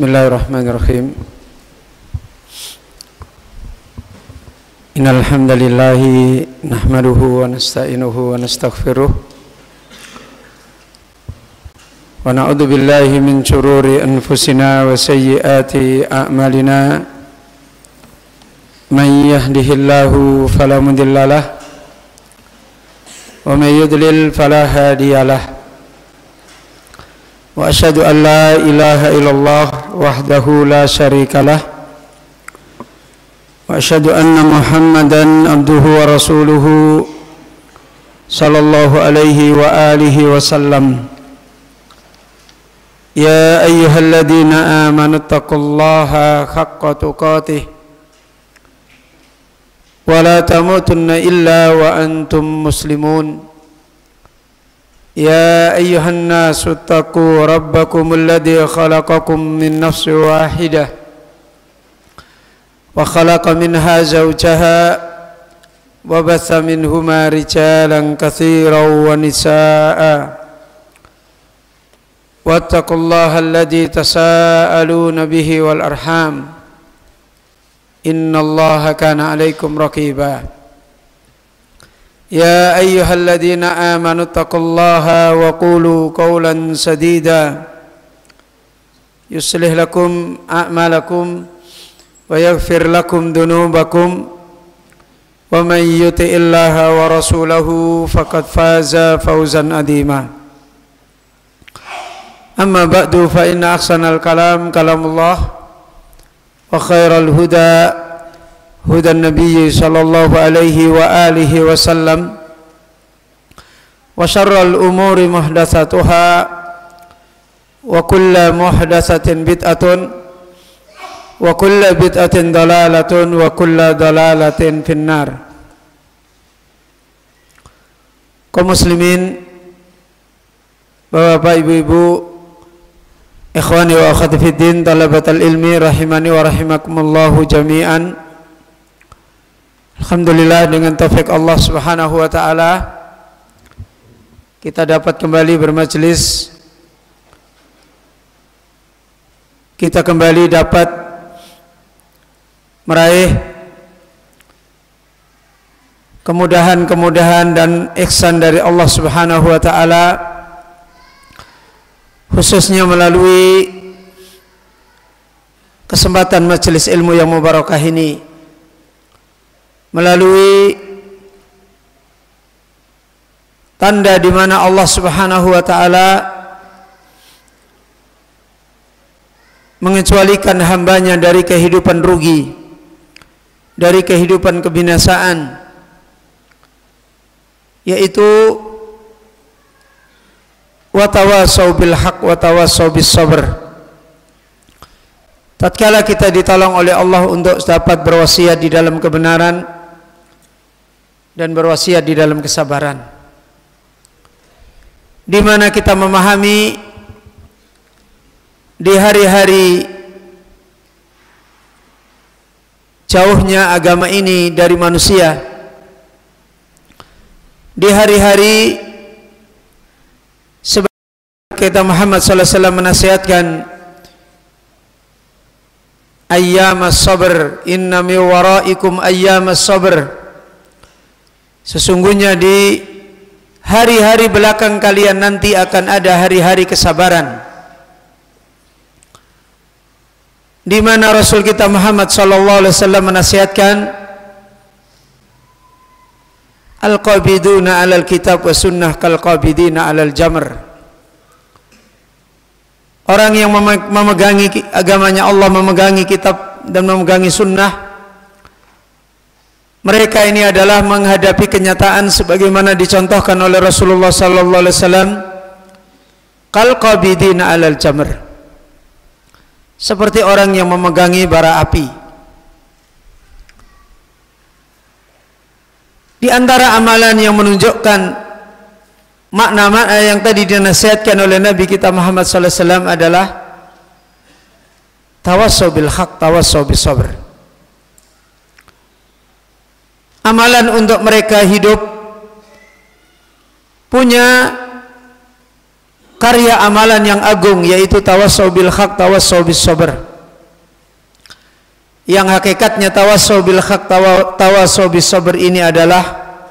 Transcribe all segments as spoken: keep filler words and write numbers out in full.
Bismillahirrahmanirrahim. Innal hamdalillahi nahmaduhu wa nasta'inuhu wa nastaghfiruh wa na'udzu billahi min shururi anfusina wa sayyiati a'malina. Man yahdihillahu fala mudhillalah wa may yudlil fala hadiyalah. Wa asyhadu an la ilaha illallah wahdahu la syarikalah wa asyhadu anna Muhammadan abduhu wa rasuluhu sallallahu alaihi wa alihi wa sallam. Ya ayyuhalladzina amanu taqullaha haqqa tuqatih wa la tamutunna illa wa antum muslimun. يا أيها الناس اتقوا ربكم الذي خلقكم من نفس واحدة وخلق منها زوجها وبث منهما رجالا كثيرا ونساء واتقوا الله الذي تساءلون به والأرحام إن الله كان عليكم رقيبا. يا أيها الذين آمنوا اتقوا الله وقولوا قولا سديدا يصلح لكم أعمالكم ويغفر لكم ذنوبكم ومن يطع الله ورسوله فقد فاز فوزا عظيما. أما بعد فإن أحسن الكلام كلام الله وخير الهدى هدى النبي صلى الله عليه وآله وسلم وشر الأمور محدثاتها وكل محدثة بدعة وكل بدعة ضلالة وكل ضلالة في النار. Kaum muslimin, Bapak Ibu-ibu, ikhwani wa akhwati fiddin, talabatal ilmi rahimani wa rahimakumullahu jami'an. Alhamdulillah, dengan taufik Allah Subhanahu wa taala kita dapat kembali bermajelis. Kita kembali dapat meraih kemudahan-kemudahan dan ihsan dari Allah Subhanahu wa taala, khususnya melalui kesempatan majelis ilmu yang mubarakah ini, melalui tanda di mana Allah Subhanahu wa taala mengecualikan hambanya dari kehidupan rugi, dari kehidupan kebinasaan, yaitu wa tawassaw bil haqq wa tawassaw bis sabr. Tatkala kita ditolong oleh Allah untuk dapat berwasiat di dalam kebenaran dan berwasiat di dalam kesabaran, di mana kita memahami di hari-hari jauhnya agama ini dari manusia, di hari-hari sebagaimana kita Muhammad sallallahu alaihi wasallam menasihatkan, ayyamas sabr, inna mi waraikum ayyamas sabr. Sesungguhnya di hari-hari belakang kalian nanti akan ada hari-hari kesabaran, di mana Rasul kita Muhammad sallallahu alaihi wasallam menasihatkan, al-qabiduna 'alal kitab wa sunnah kal qabidina 'alal jamr. Orang yang memegangi agamanya Allah, memegangi kitab dan memegangi sunnah, mereka ini adalah menghadapi kenyataan sebagaimana dicontohkan oleh Rasulullah sallallahu alaihi wasallam, kal qabidina 'alal jamr, seperti orang yang memegangi bara api. Di antara amalan yang menunjukkan makna-makna yang tadi dinasihatkan oleh Nabi kita Muhammad sallallahu alaihi wasallam adalah tawassaw bil haqq, tawassaw bis sabr. Amalan untuk mereka hidup punya karya amalan yang agung, yaitu tawassaw bil haq, tawassaw bis sabr. Yang hakikatnya tawassaw bil haq, tawassaw bis sabr ini adalah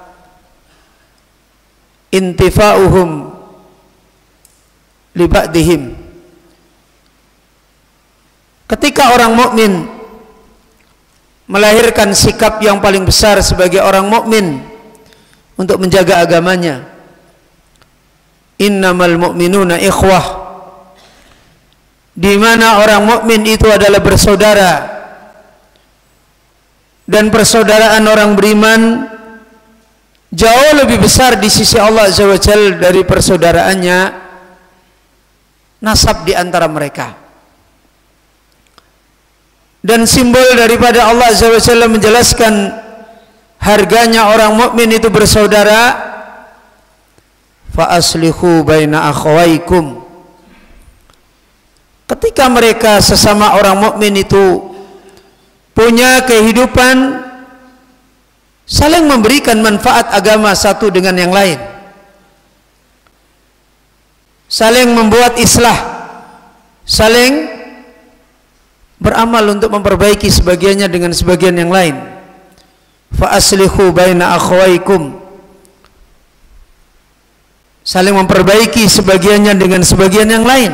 intifa'uhum li ba'dihim. Ketika orang mukmin melahirkan sikap yang paling besar sebagai orang mukmin untuk menjaga agamanya, innamal mu'minuna ikhwah, di mana orang mukmin itu adalah bersaudara, dan persaudaraan orang beriman jauh lebih besar di sisi Allah Azza wa Jalla dari persaudaraannya nasab di antara mereka. Dan simbol daripada Allah Azza wa Jalla menjelaskan harganya orang mukmin itu bersaudara, fa aslihu baina akhawaikum. Ketika mereka sesama orang mukmin itu punya kehidupan saling memberikan manfaat agama satu dengan yang lain, saling membuat islah, saling beramal untuk memperbaiki sebagiannya dengan sebagian yang lain. Fa aslihu baina akhawaikum, saling memperbaiki sebagiannya dengan sebagian yang lain.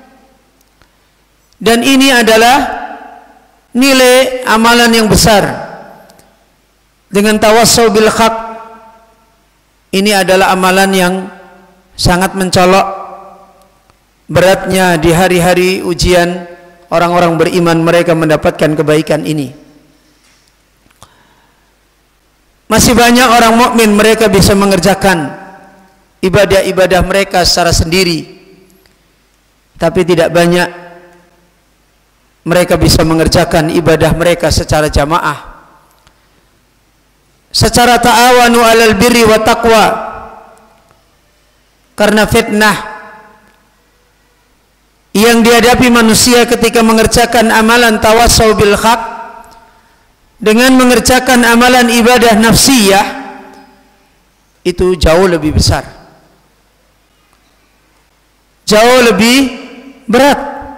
Dan ini adalah nilai amalan yang besar. Dengan tawassaw bil haq, ini adalah amalan yang sangat mencolok beratnya di hari-hari ujian. Orang-orang beriman mereka mendapatkan kebaikan ini. Masih banyak orang mukmin mereka bisa mengerjakan ibadah-ibadah mereka secara sendiri, tapi tidak banyak mereka bisa mengerjakan ibadah mereka secara jamaah, secara ta'awanu alal birri wa taqwa. Karena fitnah yang dihadapi manusia ketika mengerjakan amalan tawassaw bil haq dengan mengerjakan amalan ibadah nafsiyah itu jauh lebih besar, jauh lebih berat,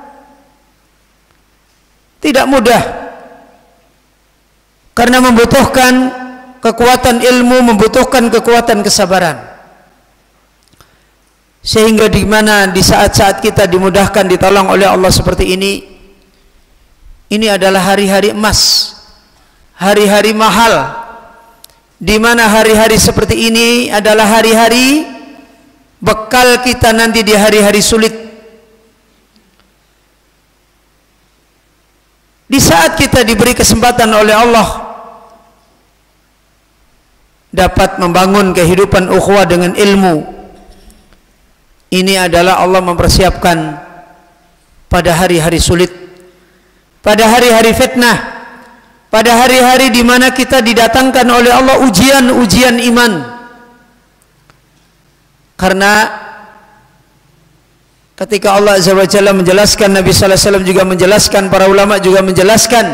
tidak mudah, karena membutuhkan kekuatan ilmu, membutuhkan kekuatan kesabaran. Sehingga di mana di saat-saat kita dimudahkan, ditolong oleh Allah seperti ini, ini adalah hari-hari emas, hari-hari mahal, di mana hari-hari seperti ini adalah hari-hari bekal kita nanti di hari-hari sulit. Di saat kita diberi kesempatan oleh Allah dapat membangun kehidupan ukhuwah dengan ilmu, ini adalah Allah mempersiapkan pada hari-hari sulit, pada hari-hari fitnah, pada hari-hari di mana kita didatangkan oleh Allah ujian-ujian iman. Karena ketika Allah Azza wa Jalla menjelaskan, Nabi sallallahu alaihi wasallam juga menjelaskan, para ulama juga menjelaskan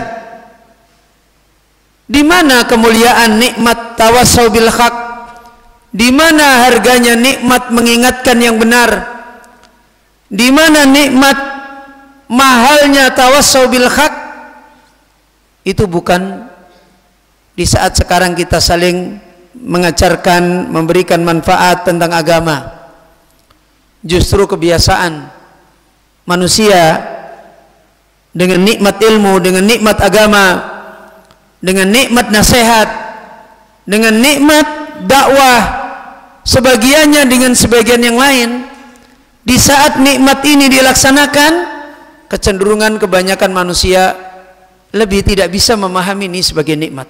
di mana kemuliaan nikmat tawassaw bil haq, di mana harganya nikmat mengingatkan yang benar, di mana nikmat mahalnya tawassaw bil haq. Itu bukan di saat sekarang kita saling mengajarkan, memberikan manfaat tentang agama. Justru kebiasaan manusia dengan nikmat ilmu, dengan nikmat agama, dengan nikmat nasihat, dengan nikmat dakwah, sebagiannya dengan sebagian yang lain, di saat nikmat ini dilaksanakan, kecenderungan kebanyakan manusia lebih tidak bisa memahami ini sebagai nikmat.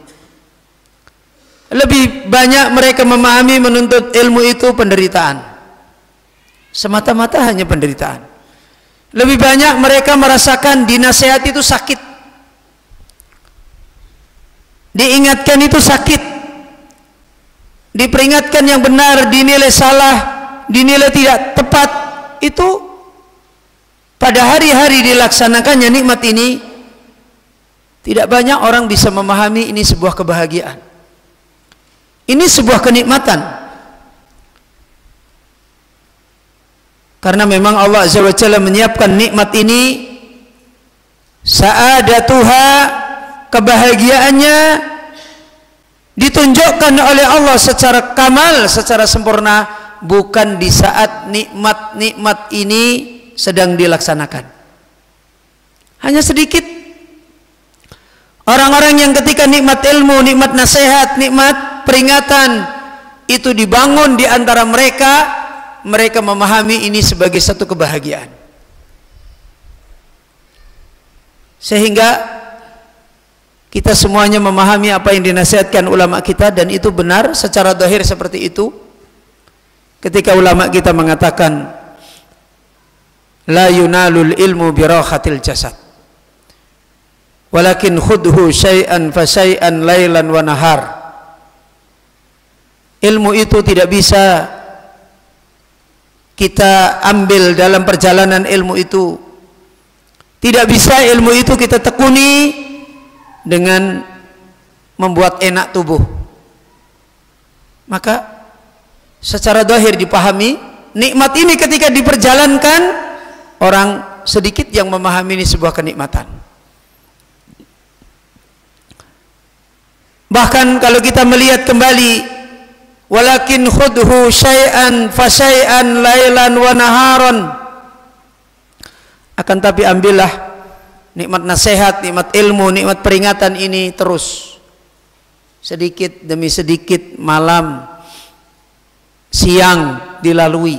Lebih banyak mereka memahami, menuntut ilmu itu penderitaan, semata-mata hanya penderitaan. Lebih banyak mereka merasakan dinasihat itu sakit, diingatkan itu sakit, diperingatkan yang benar dinilai salah, dinilai tidak tepat. Itu pada hari-hari dilaksanakannya nikmat ini, tidak banyak orang bisa memahami ini sebuah kebahagiaan, ini sebuah kenikmatan. Karena memang Allah Azza wa Jalla menyiapkan nikmat ini, sa'adatuha, kebahagiaannya ditunjukkan oleh Allah secara kamal, secara sempurna, bukan di saat nikmat-nikmat ini sedang dilaksanakan. Hanya sedikit orang-orang yang ketika nikmat ilmu, nikmat nasihat, nikmat peringatan itu dibangun di antara mereka, mereka memahami ini sebagai satu kebahagiaan. Sehingga kita semuanya memahami apa yang dinasihatkan ulama kita, dan itu benar secara zahir seperti itu. Ketika ulama kita mengatakan la yunalul ilmu birahatil jasad, walakin khudhu syai'an fa syai'an lailan wa nahar. Ilmu itu tidak bisa kita ambil dalam perjalanan ilmu itu. Tidak bisa ilmu itu kita tekuni dengan membuat enak tubuh. Maka secara zahir dipahami, nikmat ini ketika diperjalankan, orang sedikit yang memahami ini sebuah kenikmatan. Bahkan kalau kita melihat kembali, walakin khudhu syai'an fa syai'an lailan wa naharon, akan tapi ambillah nikmat nasihat, nikmat ilmu, nikmat peringatan ini terus, sedikit demi sedikit, malam siang dilalui.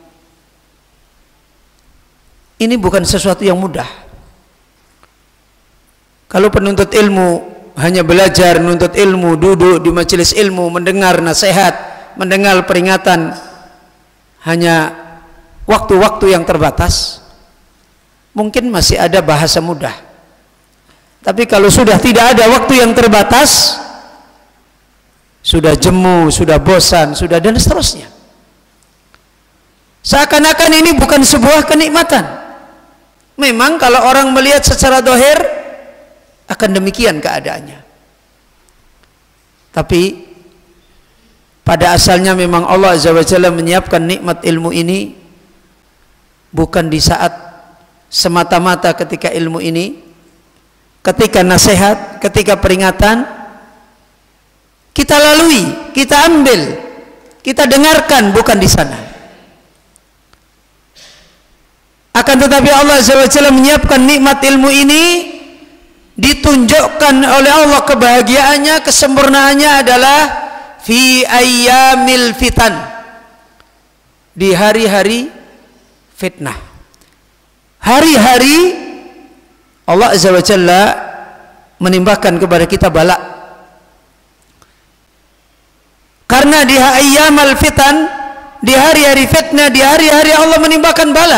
Ini bukan sesuatu yang mudah. Kalau penuntut ilmu hanya belajar, menuntut ilmu, duduk di majelis ilmu, mendengar nasihat, mendengar peringatan, hanya waktu-waktu yang terbatas, mungkin masih ada bahasa mudah. Tapi kalau sudah tidak ada waktu yang terbatas, sudah jemu, sudah bosan, sudah dan seterusnya. Seakan-akan ini bukan sebuah kenikmatan. Memang kalau orang melihat secara zahir akan demikian keadaannya. Tapi pada asalnya memang Allah Azza wa Jalla menyiapkan nikmat ilmu ini bukan di saat semata-mata ketika ilmu ini, ketika nasihat, ketika peringatan kita lalui, kita ambil, kita dengarkan, bukan di sana. Akan tetapi Allah Azza wa Jalla menyiapkan nikmat ilmu ini, ditunjukkan oleh Allah kebahagiaannya, kesempurnaannya adalah fi ayyamil fitan, di hari-hari fitnah. Hari-hari Allah Azza wa Jalla menimpakan kepada kita bala. Karena di ayyamal fitan, di hari-hari fitnah, di hari-hari Allah menimpakan bala,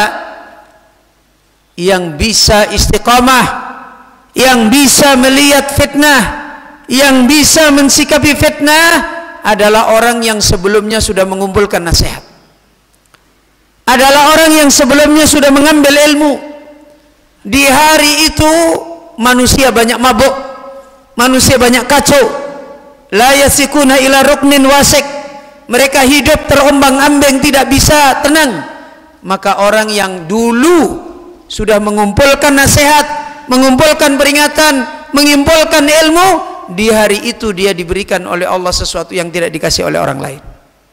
yang bisa istiqamah, yang bisa melihat fitnah, yang bisa mensikapi fitnah adalah orang yang sebelumnya sudah mengumpulkan nasihat, adalah orang yang sebelumnya sudah mengambil ilmu. Di hari itu manusia banyak mabuk, manusia banyak kacau, la yasikuna ila ruknin wasik, mereka hidup terombang-ambing, tidak bisa tenang. Maka orang yang dulu sudah mengumpulkan nasihat, mengumpulkan peringatan, mengumpulkan ilmu, di hari itu dia diberikan oleh Allah sesuatu yang tidak dikasih oleh orang lain.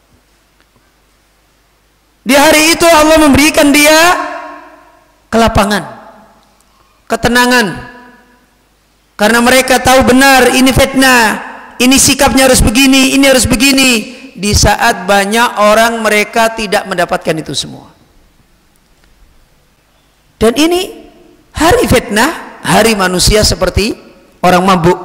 Di hari itu Allah memberikan dia kelapangan, ketenangan, karena mereka tahu benar ini fitnah, ini sikapnya harus begini, ini harus begini. Di saat banyak orang mereka tidak mendapatkan itu semua. Dan ini hari fitnah, hari manusia seperti orang mabuk.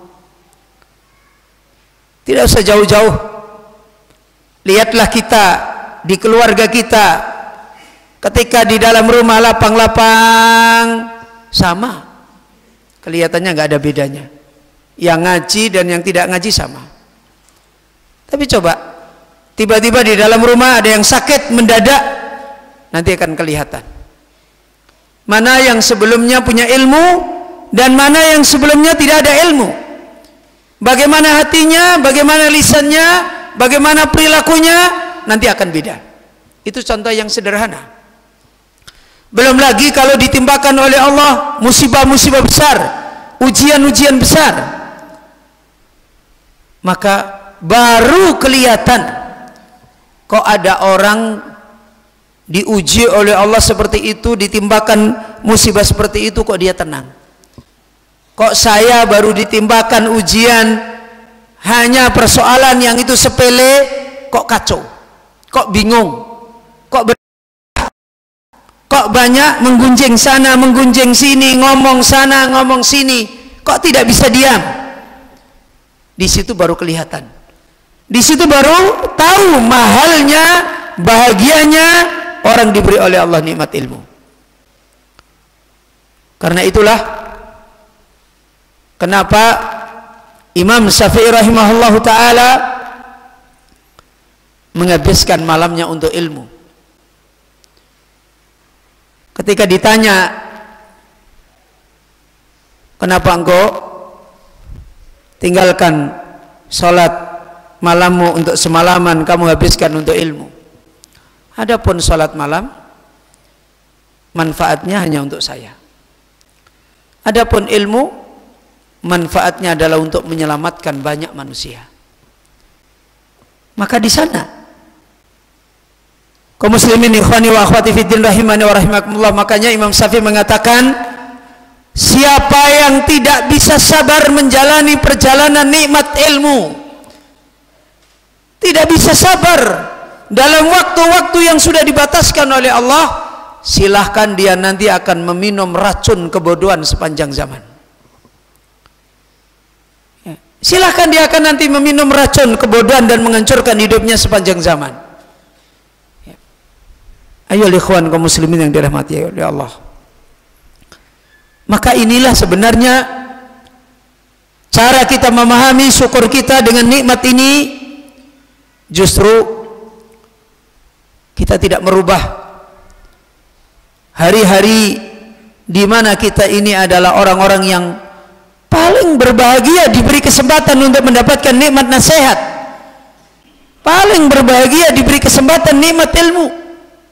Tidak usah jauh-jauh, lihatlah kita di keluarga kita, ketika di dalam rumah lapang-lapang sama, kelihatannya nggak ada bedanya. Yang ngaji dan yang tidak ngaji sama. Tapi coba tiba-tiba di dalam rumah ada yang sakit mendadak, nanti akan kelihatan mana yang sebelumnya punya ilmu dan mana yang sebelumnya tidak ada ilmu. Bagaimana hatinya, bagaimana lisannya, bagaimana perilakunya, nanti akan beda. Itu contoh yang sederhana. Belum lagi kalau ditimbakan oleh Allah musibah-musibah besar, ujian-ujian besar, maka baru kelihatan kok ada orang diuji oleh Allah seperti itu, ditimbakan musibah seperti itu, kok dia tenang. Kok saya baru ditimbakan ujian hanya persoalan yang itu sepele, kok kacau, kok bingung, kok ber kok banyak menggunjing sana, menggunjing sini, ngomong sana, ngomong sini, kok tidak bisa diam. Di situ baru kelihatan, di situ baru tahu mahalnya, bahagianya orang diberi oleh Allah nikmat ilmu. Karena itulah kenapa Imam Syafi'i rahimahullahu ta'ala menghabiskan malamnya untuk ilmu. Ketika ditanya, kenapa engkau tinggalkan sholat malammu untuk semalaman kamu habiskan untuk ilmu? Adapun sholat malam manfaatnya hanya untuk saya. Adapun ilmu manfaatnya adalah untuk menyelamatkan banyak manusia. Maka di sana kaum muslimin ikhwani wa akhwati fiddin rahimani wa rahimakumullah, makanya Imam Syafi'i mengatakan, siapa yang tidak bisa sabar menjalani perjalanan nikmat ilmu, tidak bisa sabar dalam waktu-waktu yang sudah dibataskan oleh Allah, silahkan dia nanti akan meminum racun kebodohan sepanjang zaman. Silahkan dia akan nanti meminum racun kebodohan dan menghancurkan hidupnya sepanjang zaman. Ayo ikhwan kaum muslimin yang dirahmati oleh Allah. Maka inilah sebenarnya cara kita memahami syukur kita dengan nikmat ini. Justru kita tidak merubah hari-hari di mana kita ini adalah orang-orang yang paling berbahagia diberi kesempatan untuk mendapatkan nikmat nasihat, paling berbahagia diberi kesempatan nikmat ilmu.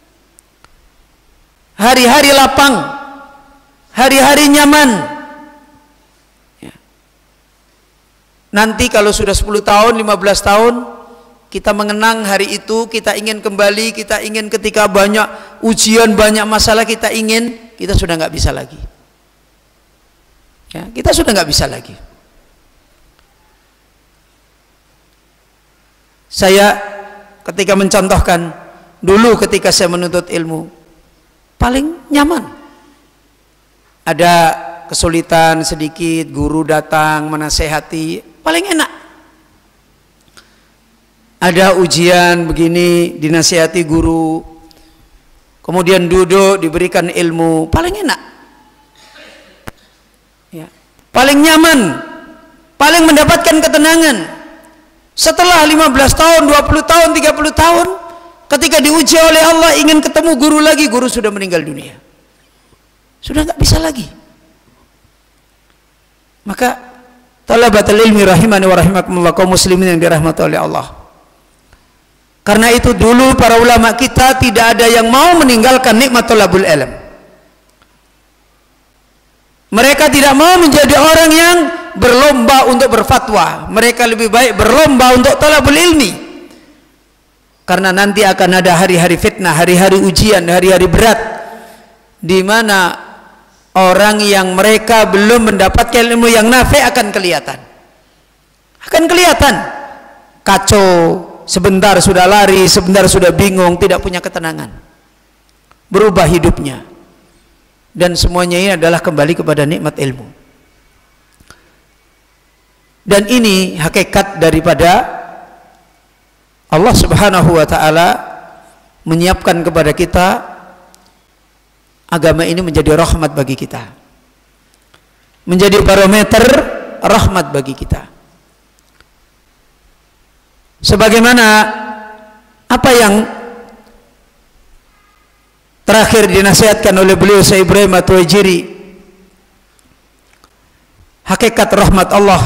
Hari-hari lapang, hari-hari nyaman. Ya. Nanti kalau sudah sepuluh tahun, lima belas tahun, kita mengenang hari itu, kita ingin kembali, kita ingin ketika banyak ujian, banyak masalah, kita ingin, kita sudah nggak bisa lagi. Ya, kita sudah nggak bisa lagi. Saya ketika mencontohkan dulu ketika saya menuntut ilmu, paling nyaman. Ada kesulitan sedikit, guru datang menasehati, paling enak. Ada ujian begini, dinasehati guru, kemudian duduk diberikan ilmu, paling enak. Ya. Paling nyaman, paling mendapatkan ketenangan. Setelah lima belas tahun, dua puluh tahun, tiga puluh tahun, ketika diuji oleh Allah ingin ketemu guru lagi, guru sudah meninggal dunia, sudah nggak bisa lagi. Maka talabatul ilmi rahimani wa rahimakumullah, kaum muslimin yang dirahmati oleh Allah. Karena itu dulu para ulama kita tidak ada yang mau meninggalkan nikmat talabul ilm. Mereka tidak mau menjadi orang yang berlomba untuk berfatwa. Mereka lebih baik berlomba untuk talabul ilmi. Karena nanti akan ada hari-hari fitnah, hari-hari ujian, hari-hari berat, di mana orang yang mereka belum mendapatkan ilmu yang nafi akan kelihatan, akan kelihatan kacau, sebentar sudah lari, sebentar sudah bingung, tidak punya ketenangan, berubah hidupnya, dan semuanya ini adalah kembali kepada nikmat ilmu. Dan ini hakikat daripada Allah subhanahu wa ta'ala menyiapkan kepada kita agama ini menjadi rahmat bagi kita, menjadi barometer rahmat bagi kita. Sebagaimana apa yang terakhir dinasihatkan oleh beliau Syekh Ibrahim At-Tuwaijiri, hakikat rahmat Allah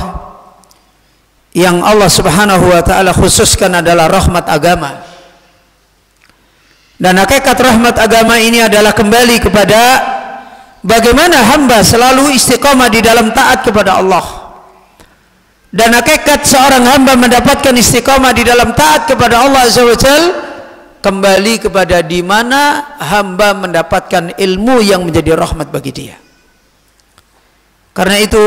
yang Allah subhanahu wa ta'ala khususkan adalah rahmat agama. Dan hakikat rahmat agama ini adalah kembali kepada bagaimana hamba selalu istiqamah di dalam taat kepada Allah. Dan hakikat seorang hamba mendapatkan istiqamah di dalam taat kepada Allah Azza wa Jalla kembali kepada di mana hamba mendapatkan ilmu yang menjadi rahmat bagi dia. Karena itu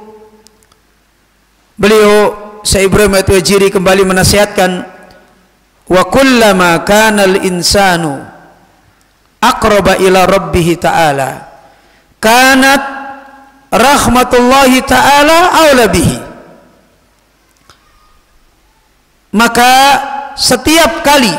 beliau Syekh Ibrahim At-Tuwaijiri kembali menasihatkan, wa kullama kana al-insanu aqraba ila rabbih ta'ala kanat rahmatullahi ta'ala aula bihi. Maka setiap kali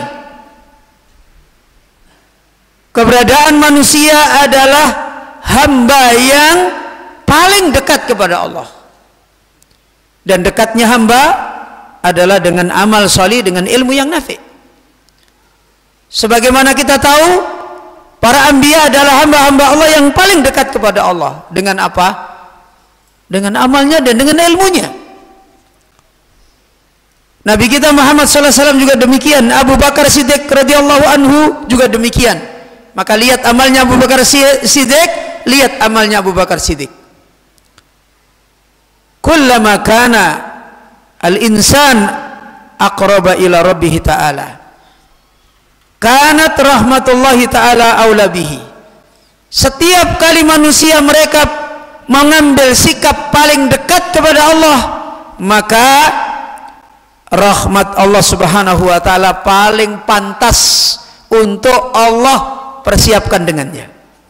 keberadaan manusia adalah hamba yang paling dekat kepada Allah, dan dekatnya hamba adalah dengan amal salih, dengan ilmu yang nafi. Sebagaimana kita tahu, para anbiya adalah hamba-hamba Allah yang paling dekat kepada Allah. Dengan apa? Dengan amalnya dan dengan ilmunya. Nabi kita Muhammad sallallahu alaihi wasallam juga demikian. Abu Bakar Siddiq radhiyallahu anhu juga demikian. Maka lihat amalnya Abu Bakar Siddiq, lihat amalnya Abu Bakar Siddiq. Kullama kana al-insan aqraba ila rabbih ta'ala kanat rahmatullahi ta'ala aula bihi. Setiap kali manusia mereka mengambil sikap paling dekat kepada Allah, maka rahmat Allah subhanahu wa ta'ala paling pantas untuk Allah persiapkan dengannya.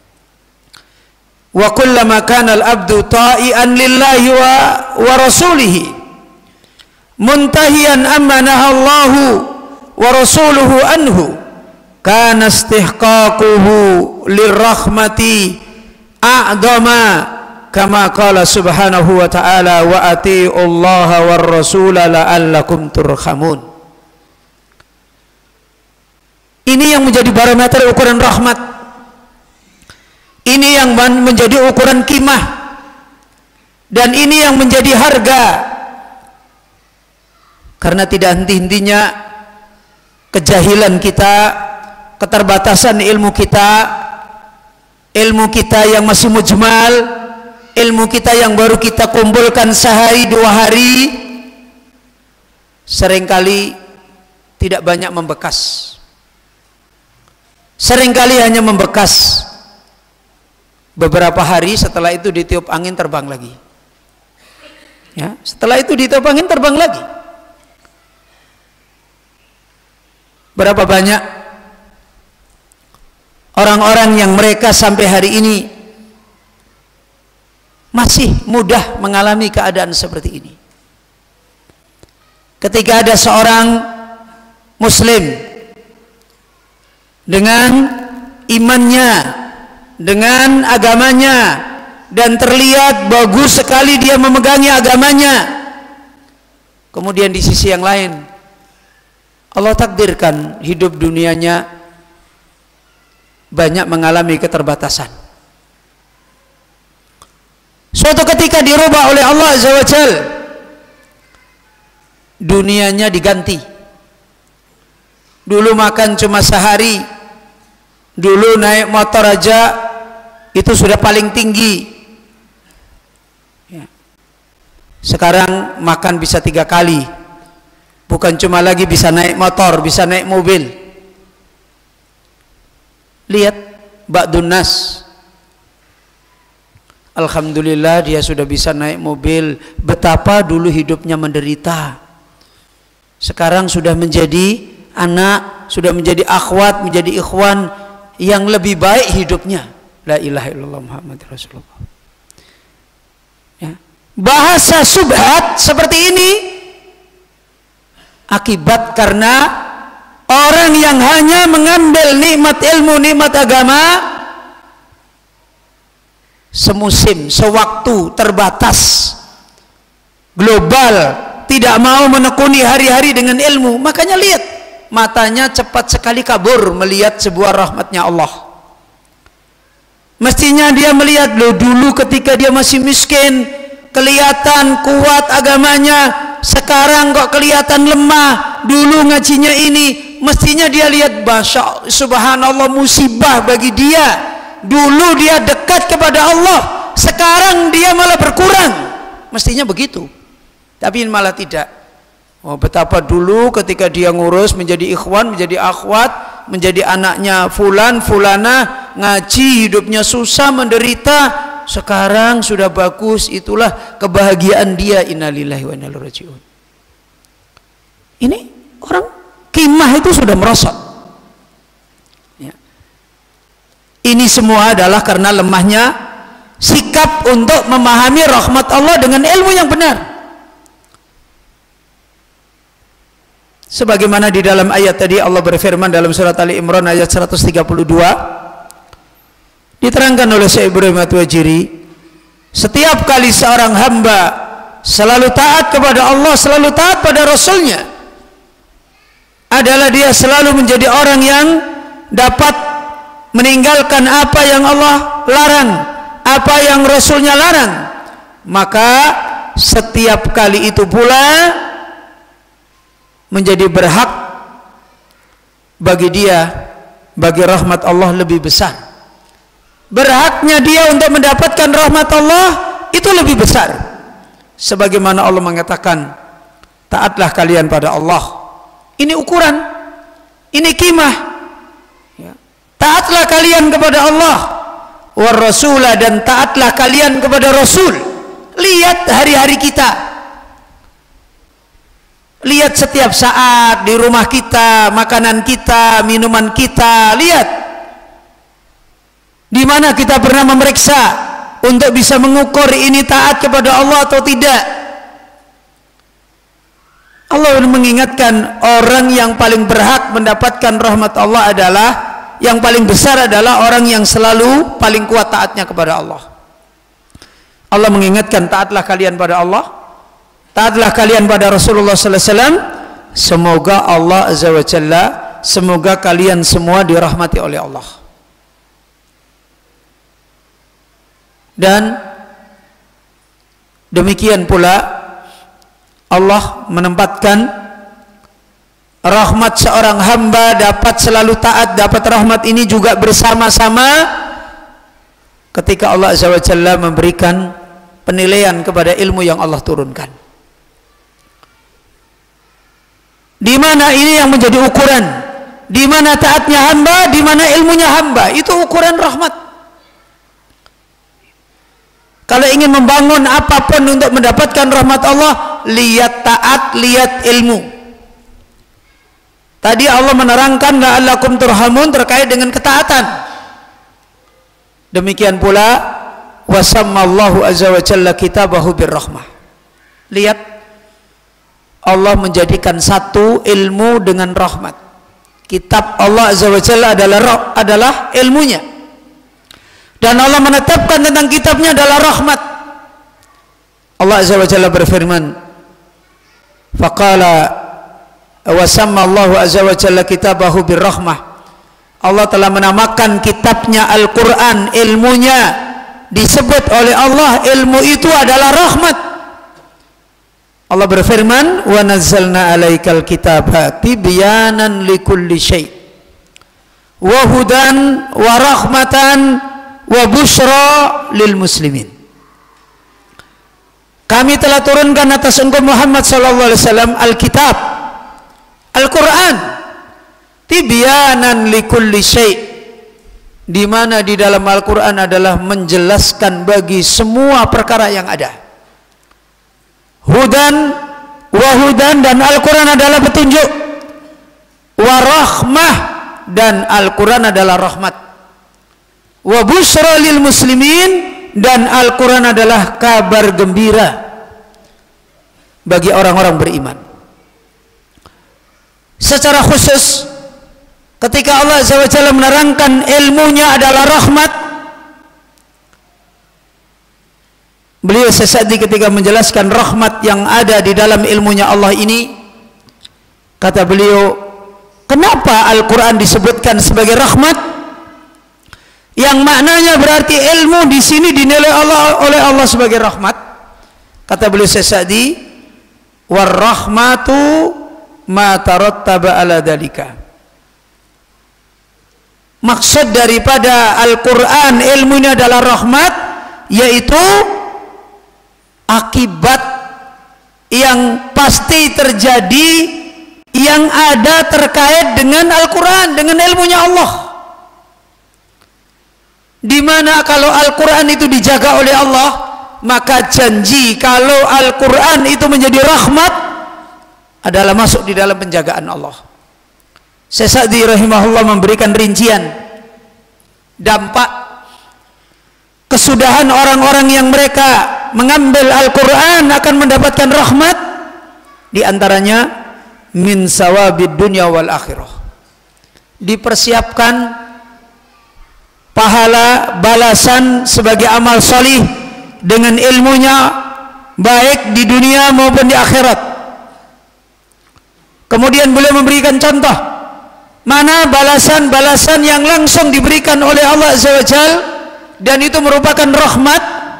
Wa kullama kana al-abdu ta'ian lillahi wa, wa rasulihi muntahiyan amma nahallahu wa rasuluhu anhu kana istihqaquhu lirrahmati a'dama kama qala subhanahu wa ta'ala wa ati'ullaha war rasula la'allakum turhamun. Ini yang menjadi barometer ukuran rahmat. Ini yang menjadi ukuran qimah, dan ini yang menjadi harga. Karena tidak henti-hentinya kejahilan kita, keterbatasan ilmu kita, ilmu kita yang masih mujmal, ilmu kita yang baru kita kumpulkan sehari dua hari, seringkali tidak banyak membekas. Seringkali hanya membekas beberapa hari, setelah itu ditiup angin terbang lagi. Ya, setelah itu ditiup angin terbang lagi. Berapa banyak orang-orang yang mereka sampai hari ini masih mudah mengalami keadaan seperti ini. Ketika ada seorang muslim dengan imannya, dengan agamanya, dan terlihat bagus sekali dia memegangi agamanya, kemudian di sisi yang lain Allah takdirkan hidup dunianya banyak mengalami keterbatasan. Suatu ketika dirubah oleh Allah Azza wa Jalla, dunianya diganti. Dulu makan cuma sehari, dulu naik motor aja itu sudah paling tinggi. Sekarang makan bisa tiga kali, bukan cuma lagi bisa naik motor, bisa naik mobil. Lihat ba'dun nas, alhamdulillah dia sudah bisa naik mobil. Betapa dulu hidupnya menderita, sekarang sudah menjadi anak, sudah menjadi akhwat, menjadi ikhwan yang lebih baik hidupnya. La ilaha illallah Muhammad Rasulullah. Ya. Bahasa subhat seperti ini akibat karena orang yang hanya mengambil nikmat ilmu, nikmat agama semusim, sewaktu, terbatas, global, tidak mau menekuni hari-hari dengan ilmu. Makanya lihat, matanya cepat sekali kabur melihat sebuah rahmatnya Allah. Mestinya dia melihat, loh dulu ketika dia masih miskin kelihatan kuat agamanya, sekarang kok kelihatan lemah. Dulu ngajinya ini, mestinya dia lihat, Masya, subhanallah, musibah bagi dia. Dulu dia dekat kepada Allah, sekarang dia malah berkurang. Mestinya begitu, tapi malah tidak. Oh, betapa dulu ketika dia ngurus menjadi ikhwan, menjadi akhwat, menjadi anaknya fulan, fulana, ngaji, hidupnya susah, menderita. Sekarang sudah bagus, itulah kebahagiaan dia. Innalillahi wa inna ilaihi raji'un. Ini orang kimah itu sudah merosot. Ya. Ini semua adalah karena lemahnya sikap untuk memahami rahmat Allah dengan ilmu yang benar. Sebagaimana di dalam ayat tadi Allah berfirman dalam surat Ali Imran ayat seratus tiga puluh dua, diterangkan oleh Syekh Ibrahim At-Tuwajiri, setiap kali seorang hamba selalu taat kepada Allah, selalu taat pada Rasulnya, adalah dia selalu menjadi orang yang dapat meninggalkan apa yang Allah larang, apa yang Rasulnya larang. Maka setiap kali itu pula menjadi berhak bagi dia, bagi rahmat Allah lebih besar. Berhaknya dia untuk mendapatkan rahmat Allah itu lebih besar. Sebagaimana Allah mengatakan, taatlah kalian pada Allah. Ini ukuran, ini kimah. Ya. Taatlah kalian kepada Allah war rasulah, dan taatlah kalian kepada Rasul. Lihat hari-hari kita, lihat setiap saat di rumah kita, makanan kita, minuman kita. Lihat di mana kita pernah memeriksa untuk bisa mengukur ini taat kepada Allah atau tidak. Allah mengingatkan orang yang paling berhak mendapatkan rahmat Allah adalah, yang paling besar adalah orang yang selalu paling kuat taatnya kepada Allah. Allah mengingatkan, taatlah kalian pada Allah, taatlah kalian pada Rasulullah sallallahu alaihi wasallam. Semoga Allah azza wa jalla, semoga kalian semua dirahmati oleh Allah. Dan demikian pula Allah menempatkan rahmat seorang hamba dapat selalu taat, dapat rahmat ini juga bersama-sama ketika Allah azza wa jalla memberikan penilaian kepada ilmu yang Allah turunkan. Di mana ini yang menjadi ukuran, di mana taatnya hamba, di mana ilmunya hamba, itu ukuran rahmat. Kalau ingin membangun apapun untuk mendapatkan rahmat Allah, lihat taat, lihat ilmu. Tadi Allah menerangkan la'allakum turhamun terkait dengan ketaatan. Demikian pula wasammallahu azza wa jalla kitabahu birrahmah. Lihat, Allah menjadikan satu ilmu dengan rahmat. Kitab Allah azza wa jalla adalah adalah ilmunya. Dan Allah menetapkan tentang kitabnya adalah rahmat. Allah azza wa jalla berfirman, faqala wasammallahu azza wa jalla kitabahu birrahmah. Allah telah menamakan kitabnya Al-Quran, ilmunya disebut oleh Allah, ilmu itu adalah rahmat. Allah berfirman, wa nazzalna alaikal kitaba tibyanan likulli syai' wa hudan wa rahmatan wa busyra lil muslimin. Kami telah turunkan atas engkau Muhammad sallallahu alaihi wasallam Alkitab, Al-Quran, tibyanan likulli syai', di mana di dalam Al-Quran adalah menjelaskan bagi semua perkara yang ada. Hudan wa hudan, dan Al-Quran adalah petunjuk. Wa rahmah, dan Al-Quran adalah rahmat. Wa busyra lil muslimin, dan Al-Quran adalah kabar gembira bagi orang-orang beriman. Secara khusus ketika Allah azza wa jalla menerangkan ilmunya adalah rahmat, beliau sesaddi ketika menjelaskan rahmat yang ada di dalam ilmunya Allah ini, kata beliau, kenapa Al-Quran disebutkan sebagai rahmat? Yang maknanya berarti ilmu di sini dinilai Allah oleh Allah sebagai rahmat. Kata beliau sesaddi, war rahmatu ma tarattaba ala dalika. maksud daripada Al-Quran, ilmu ini adalah rahmat, yaitu akibat yang pasti terjadi yang ada terkait dengan Al-Quran, dengan ilmunya Allah. Dimana kalau Al-Quran itu dijaga oleh Allah, maka janji kalau Al-Quran itu menjadi rahmat adalah masuk di dalam penjagaan Allah. Syekh Sa'di rahimahullah memberikan rincian dampak kesudahan orang-orang yang mereka mengambil Al-Quran akan mendapatkan rahmat. Di antaranya min sawabid dunya wal akhirah, dipersiapkan pahala balasan sebagai amal solih dengan ilmunya, baik di dunia maupun di akhirat. Kemudian beliau memberikan contoh mana balasan-balasan yang langsung diberikan oleh Allah Azza wa Jalla, dan itu merupakan rahmat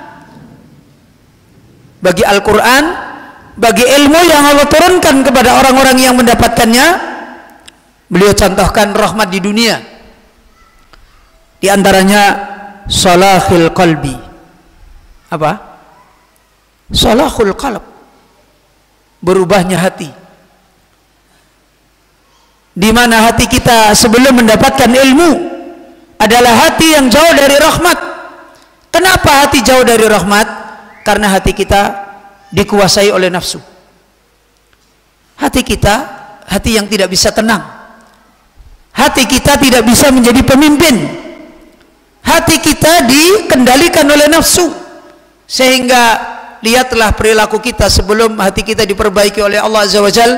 bagi Al-Quran, bagi ilmu yang Allah turunkan kepada orang-orang yang mendapatkannya. Beliau contohkan rahmat di dunia, di antaranya salahul qalbi. Apa? Salahul qalb, berubahnya hati. Di mana hati kita sebelum mendapatkan ilmu adalah hati yang jauh dari rahmat. Kenapa hati jauh dari rahmat? Karena hati kita dikuasai oleh nafsu. Hati kita hati yang tidak bisa tenang. Hati kita tidak bisa menjadi pemimpin. Hati kita dikendalikan oleh nafsu. Sehingga lihatlah perilaku kita sebelum hati kita diperbaiki oleh Allah Azza wa Jalla.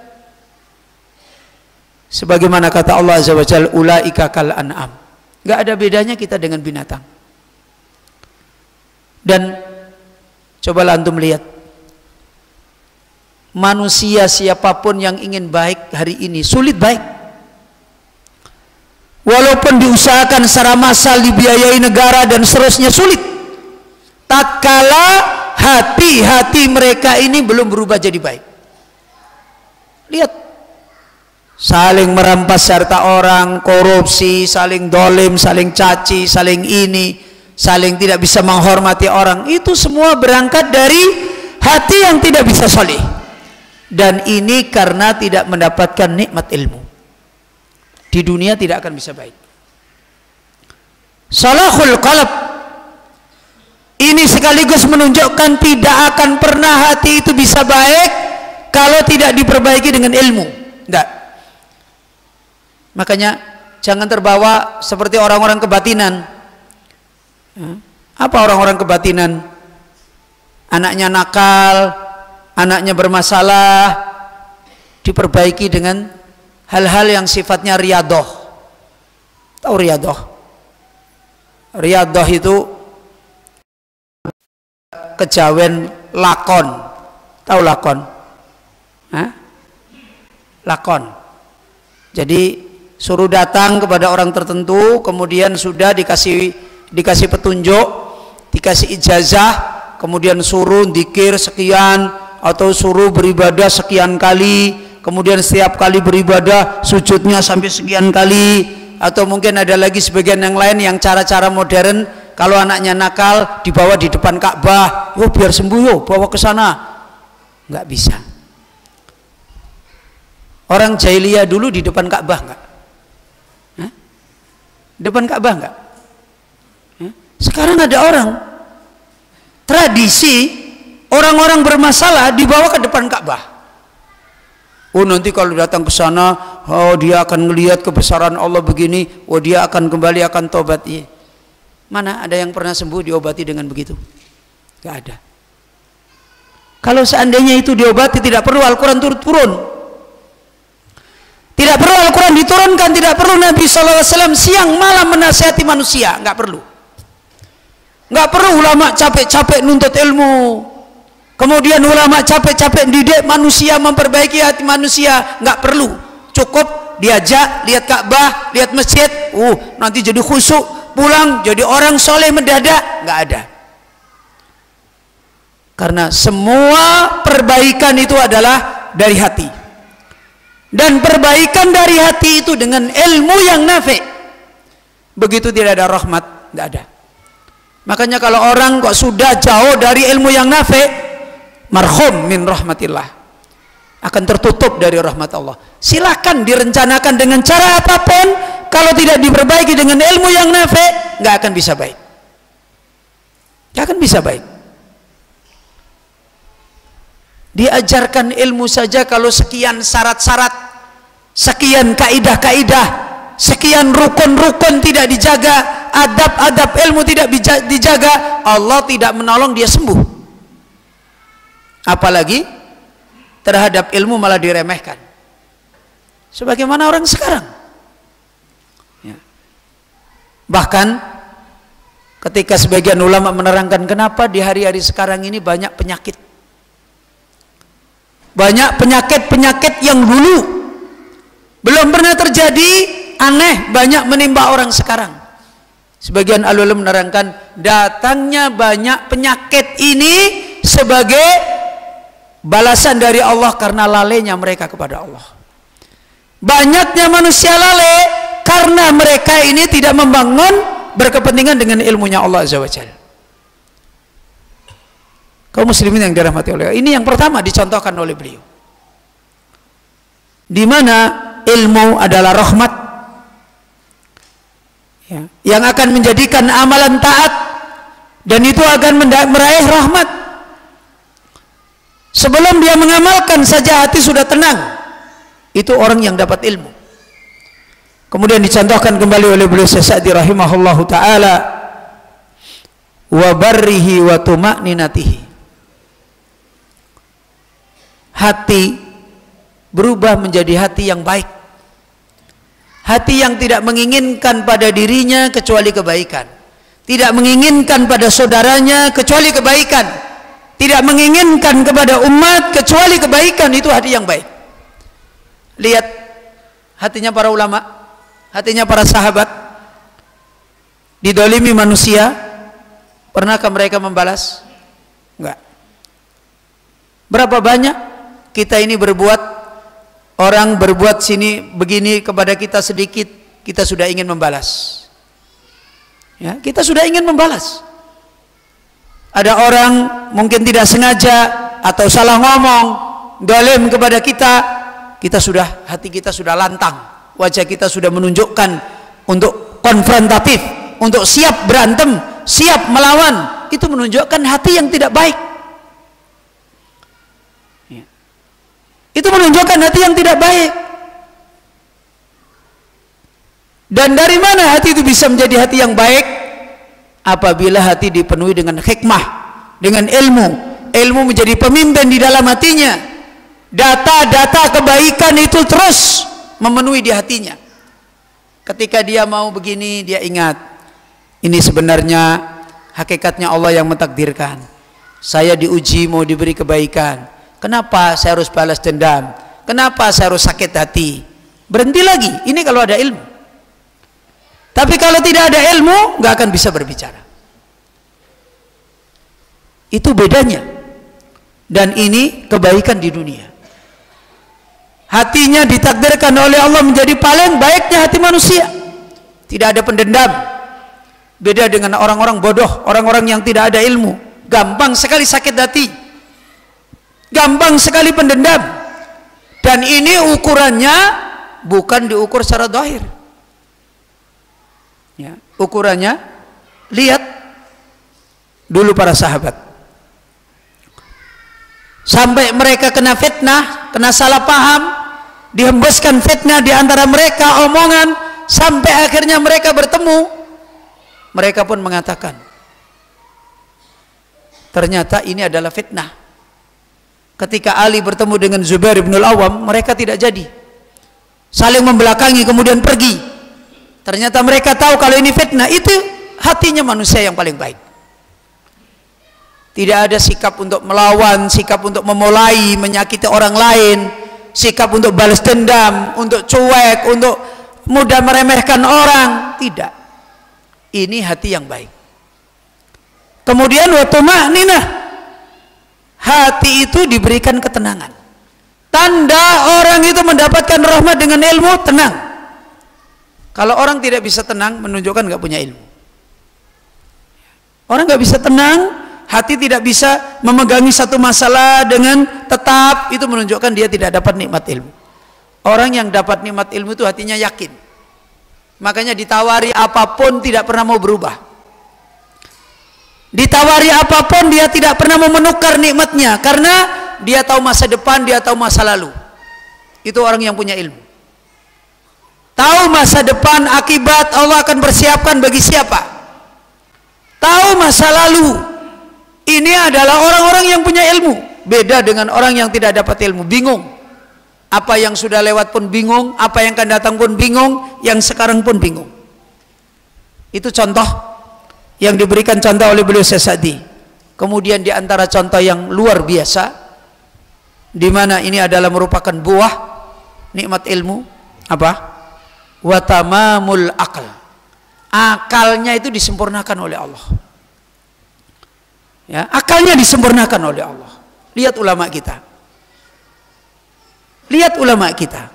Sebagaimana kata Allah Azza wa Jalla, ulaika kal an'am. Gak ada bedanya kita dengan binatang. Dan cobalah antum lihat, manusia siapapun yang ingin baik hari ini sulit baik. Walaupun diusahakan secara massal, dibiayai negara dan seterusnya, sulit. Tatkala hati-hati mereka ini belum berubah jadi baik. Lihat, saling merampas harta orang, korupsi, saling dolim, saling caci, saling ini, saling tidak bisa menghormati orang. Itu semua berangkat dari hati yang tidak bisa soleh. Dan ini karena tidak mendapatkan nikmat ilmu. Di dunia tidak akan bisa baik. Salahul qalb ini sekaligus menunjukkan tidak akan pernah hati itu bisa baik kalau tidak diperbaiki dengan ilmu. Tidak. Makanya jangan terbawa seperti orang-orang kebatinan. Apa orang-orang kebatinan? Anaknya nakal, anaknya bermasalah, diperbaiki dengan hal-hal yang sifatnya riyadoh. Tahu riyadoh? Riyadoh itu kejawen lakon. Tahu lakon? Hah? Lakon. Jadi suruh datang kepada orang tertentu, kemudian sudah dikasih dikasih petunjuk, dikasih ijazah, kemudian suruh zikir sekian atau suruh beribadah sekian kali, kemudian setiap kali beribadah sujudnya sampai sekian kali, atau mungkin ada lagi sebagian yang lain yang cara-cara modern, kalau anaknya nakal dibawa di depan Ka'bah, yo biar sembuh yo, bawa ke sana. Nggak bisa. Orang jahiliyah dulu di depan Ka'bah nggak? Hah? Depan Ka'bah nggak? Hah? Sekarang ada orang tradisi orang-orang bermasalah dibawa ke depan Ka'bah. Oh nanti kalau datang ke sana, oh dia akan melihat kebesaran Allah begini, oh dia akan kembali akan tobat. Iya. Mana ada yang pernah sembuh diobati dengan begitu? Gak ada. Kalau seandainya itu diobati, tidak perlu Al-Quran turun. Tidak perlu Al-Quran diturunkan, tidak perlu Nabi shallallahu alaihi wasallam siang malam menasihati manusia, nggak perlu. Nggak perlu ulama capek-capek nuntut ilmu, kemudian ulama capek-capek didik manusia, memperbaiki hati manusia, nggak perlu. Cukup diajak lihat Ka'bah, lihat masjid, uh nanti jadi khusyuk, pulang jadi orang soleh mendadak, nggak ada. Karena semua perbaikan itu adalah dari hati. Dan perbaikan dari hati itu dengan ilmu yang nafi'. begitu tidak ada rahmat, tidak ada. Makanya kalau orang kok sudah jauh dari ilmu yang nafi', marhum min rahmatillah, akan tertutup dari rahmat Allah. Silahkan direncanakan dengan cara apapun, kalau tidak diperbaiki dengan ilmu yang nafi', nggak akan bisa baik, nggak akan bisa baik. Diajarkan ilmu saja kalau sekian syarat-syarat, sekian kaidah-kaidah, sekian rukun-rukun tidak dijaga, adab-adab ilmu tidak dijaga, Allah tidak menolong dia sembuh. Apalagi terhadap ilmu malah diremehkan, sebagaimana orang sekarang ya. Bahkan ketika sebagian ulama menerangkan kenapa di hari-hari sekarang ini banyak penyakit, banyak penyakit-penyakit yang dulu belum pernah terjadi, aneh, banyak menimpa orang sekarang. Sebagian ulama menerangkan datangnya banyak penyakit ini sebagai balasan dari Allah karena lalainya mereka kepada Allah. Banyaknya manusia lalai karena mereka ini tidak membangun berkepentingan dengan ilmunya Allah Azza wa Jalla. Kaum muslimin yang dirahmati oleh Allah, ini yang pertama dicontohkan oleh beliau, di mana ilmu adalah rahmat ya, yang akan menjadikan amalan taat, dan itu akan meraih rahmat. Sebelum dia mengamalkan saja hati sudah tenang, itu orang yang dapat ilmu. Kemudian dicontohkan kembali oleh beliau Sa'di rahimahullahu ta'ala, wa barrihi wa tuma'ninatihi, hati berubah menjadi hati yang baik, hati yang tidak menginginkan pada dirinya kecuali kebaikan, tidak menginginkan pada saudaranya kecuali kebaikan, tidak menginginkan kepada umat kecuali kebaikan. Itu hati yang baik. Lihat hatinya para ulama, hatinya para sahabat, didolimi manusia, pernahkah mereka membalas? Enggak. Berapa banyak kita ini berbuat, orang berbuat sini begini kepada kita sedikit, kita sudah ingin membalas ya, kita sudah ingin membalas. Ada orang mungkin tidak sengaja atau salah ngomong, dolim kepada kita, kita sudah, hati kita sudah lantang, wajah kita sudah menunjukkan untuk konfrontatif, untuk siap berantem, siap melawan. Itu menunjukkan hati yang tidak baik. Itu menunjukkan hati yang tidak baik. Dan dari mana hati itu bisa menjadi hati yang baik? Apabila hati dipenuhi dengan hikmah, dengan ilmu. Ilmu menjadi pemimpin di dalam hatinya. Data-data kebaikan itu terus memenuhi di hatinya. Ketika dia mau begini, dia ingat, ini sebenarnya hakikatnya Allah yang mentakdirkan. Saya diuji mau diberi kebaikan. Kenapa saya harus balas dendam? Kenapa saya harus sakit hati? Berhenti lagi. Ini kalau ada ilmu. Tapi kalau tidak ada ilmu, nggak akan bisa berbicara. Itu bedanya. Dan ini kebaikan di dunia. Hatinya ditakdirkan oleh Allah menjadi paling baiknya hati manusia. Tidak ada pendendam. Beda dengan orang-orang bodoh, orang-orang yang tidak ada ilmu. Gampang sekali sakit hati, gampang sekali pendendam. Dan ini ukurannya bukan diukur secara zahir ya, ukurannya, lihat dulu para sahabat, sampai mereka kena fitnah, kena salah paham, dihembuskan fitnah di antara mereka, omongan, sampai akhirnya mereka bertemu. Mereka pun mengatakan, ternyata ini adalah fitnah. Ketika Ali bertemu dengan Zubair bin Al-Awwam, mereka tidak jadi, saling membelakangi kemudian pergi. Ternyata mereka tahu kalau ini fitnah. Itu hatinya manusia yang paling baik. Tidak ada sikap untuk melawan, sikap untuk memulai menyakiti orang lain, sikap untuk balas dendam, untuk cuek, untuk mudah meremehkan orang. Tidak. Ini hati yang baik. Kemudian wa tuma'ninah, hati itu diberikan ketenangan. Tanda orang itu mendapatkan rahmat dengan ilmu, tenang. Kalau orang tidak bisa tenang, menunjukkan nggak punya ilmu. Orang nggak bisa tenang, hati tidak bisa memegangi satu masalah dengan tetap, itu menunjukkan dia tidak dapat nikmat ilmu. Orang yang dapat nikmat ilmu itu hatinya yakin. Makanya ditawari apapun tidak pernah mau berubah. Ditawari apapun dia tidak pernah mau menukar nikmatnya, karena dia tahu masa depan, dia tahu masa lalu. Itu orang yang punya ilmu. Tahu masa depan, akibat Allah akan persiapkan bagi siapa. Tahu masa lalu. Ini adalah orang-orang yang punya ilmu. Beda dengan orang yang tidak dapat ilmu, bingung. Apa yang sudah lewat pun bingung, apa yang akan datang pun bingung, yang sekarang pun bingung. Itu contoh yang diberikan contoh oleh beliau Sesadi. Kemudian di antara contoh yang luar biasa, di mana ini adalah merupakan buah nikmat ilmu, apa? Wa tamamul akal. Akalnya itu disempurnakan oleh Allah. Ya, akalnya disempurnakan oleh Allah. Lihat ulama kita. Lihat ulama kita.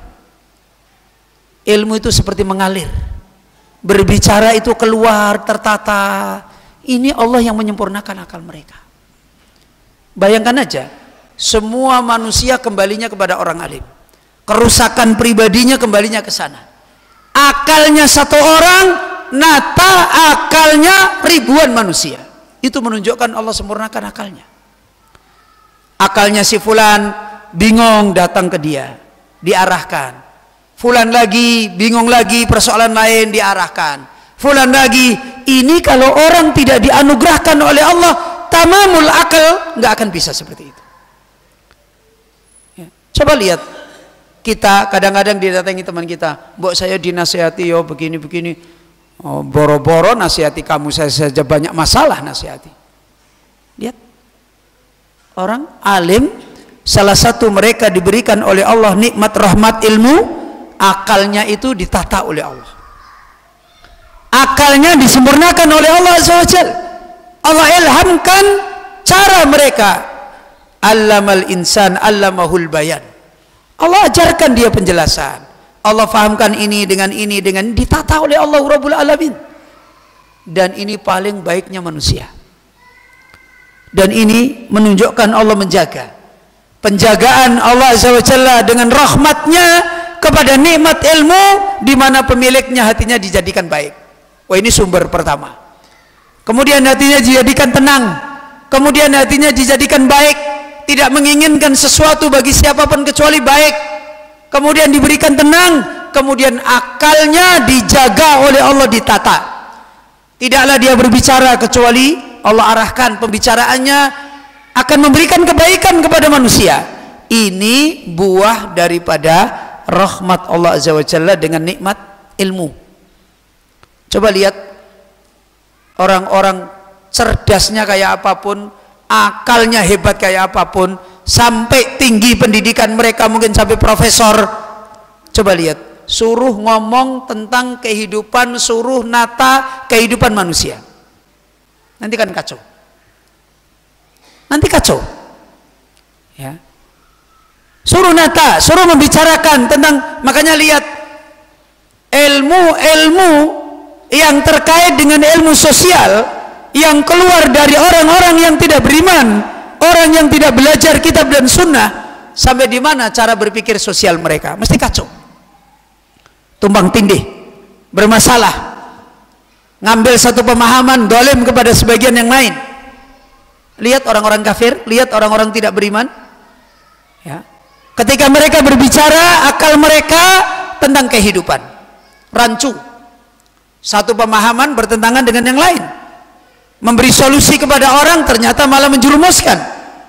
Ilmu itu seperti mengalir. Berbicara itu keluar tertata. Ini Allah yang menyempurnakan akal mereka. Bayangkan aja, semua manusia kembalinya kepada orang alim. Kerusakan pribadinya kembalinya ke sana. Akalnya satu orang, nata akalnya ribuan manusia. Itu menunjukkan Allah sempurnakan akalnya. Akalnya si fulan bingung, datang ke dia, diarahkan. Fulan lagi bingung lagi, persoalan lain, diarahkan. Fulan lagi, ini kalau orang tidak dianugerahkan oleh Allah tamamul akal, nggak akan bisa seperti itu. Ya. Coba lihat, kita kadang-kadang didatangi teman kita, "Mbok saya dinasihati yo begini-begini." Oh, boro-boro nasihati kamu, saya saja banyak masalah nasihati. Lihat, orang alim, salah satu mereka diberikan oleh Allah nikmat rahmat ilmu. Akalnya itu ditata oleh Allah. Akalnya disempurnakan oleh Allah Azza wa Jalla. Allah ilhamkan cara mereka. Allamal insan allamahul bayan. Allah ajarkan dia penjelasan. Allah fahamkan ini dengan ini dengan ditata oleh Allah Rabbul Alamin. Dan ini paling baiknya manusia. Dan ini menunjukkan Allah menjaga. Penjagaan Allah Azza wa Jalla dengan rahmatnya kepada nikmat ilmu, di mana pemiliknya hatinya dijadikan baik. Wah, ini sumber pertama. Kemudian hatinya dijadikan tenang. Kemudian hatinya dijadikan baik, tidak menginginkan sesuatu bagi siapapun kecuali baik. Kemudian diberikan tenang. Kemudian akalnya dijaga oleh Allah, ditata. Tidaklah dia berbicara kecuali Allah arahkan pembicaraannya akan memberikan kebaikan kepada manusia. Ini buah daripada rahmat Allah Azza wa Jalla dengan nikmat ilmu. Coba lihat orang-orang cerdasnya kayak apapun, akalnya hebat kayak apapun, sampai tinggi pendidikan mereka mungkin sampai profesor. Coba lihat, suruh ngomong tentang kehidupan, suruh nata kehidupan manusia, nanti kan kacau. Nanti kacau. Ya. Suruh nata, suruh membicarakan tentang, makanya lihat ilmu-ilmu yang terkait dengan ilmu sosial yang keluar dari orang-orang yang tidak beriman, orang yang tidak belajar kitab dan sunnah, sampai di mana cara berpikir sosial mereka mesti kacau, tumbang tindih, bermasalah, ngambil satu pemahaman dolim kepada sebagian yang lain. Lihat orang-orang kafir, lihat orang-orang tidak beriman, ya. Ketika mereka berbicara, akal mereka tentang kehidupan rancu, satu pemahaman bertentangan dengan yang lain, memberi solusi kepada orang ternyata malah menjerumuskan.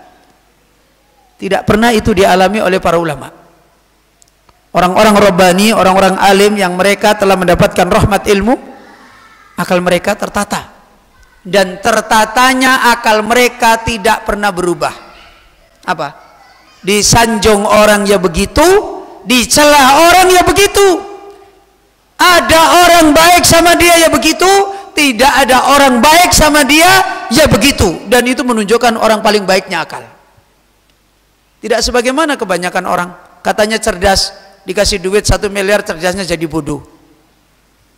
Tidak pernah itu dialami oleh para ulama, orang-orang Rabbani, orang-orang alim yang mereka telah mendapatkan rahmat ilmu. Akal mereka tertata, dan tertatanya akal mereka tidak pernah berubah. Apa? Disanjung orang ya begitu, dicela orang ya begitu. Ada orang baik sama dia ya begitu, tidak ada orang baik sama dia ya begitu. Dan itu menunjukkan orang paling baiknya akal. Tidak sebagaimana kebanyakan orang, katanya cerdas, dikasih duit satu miliar cerdasnya jadi bodoh.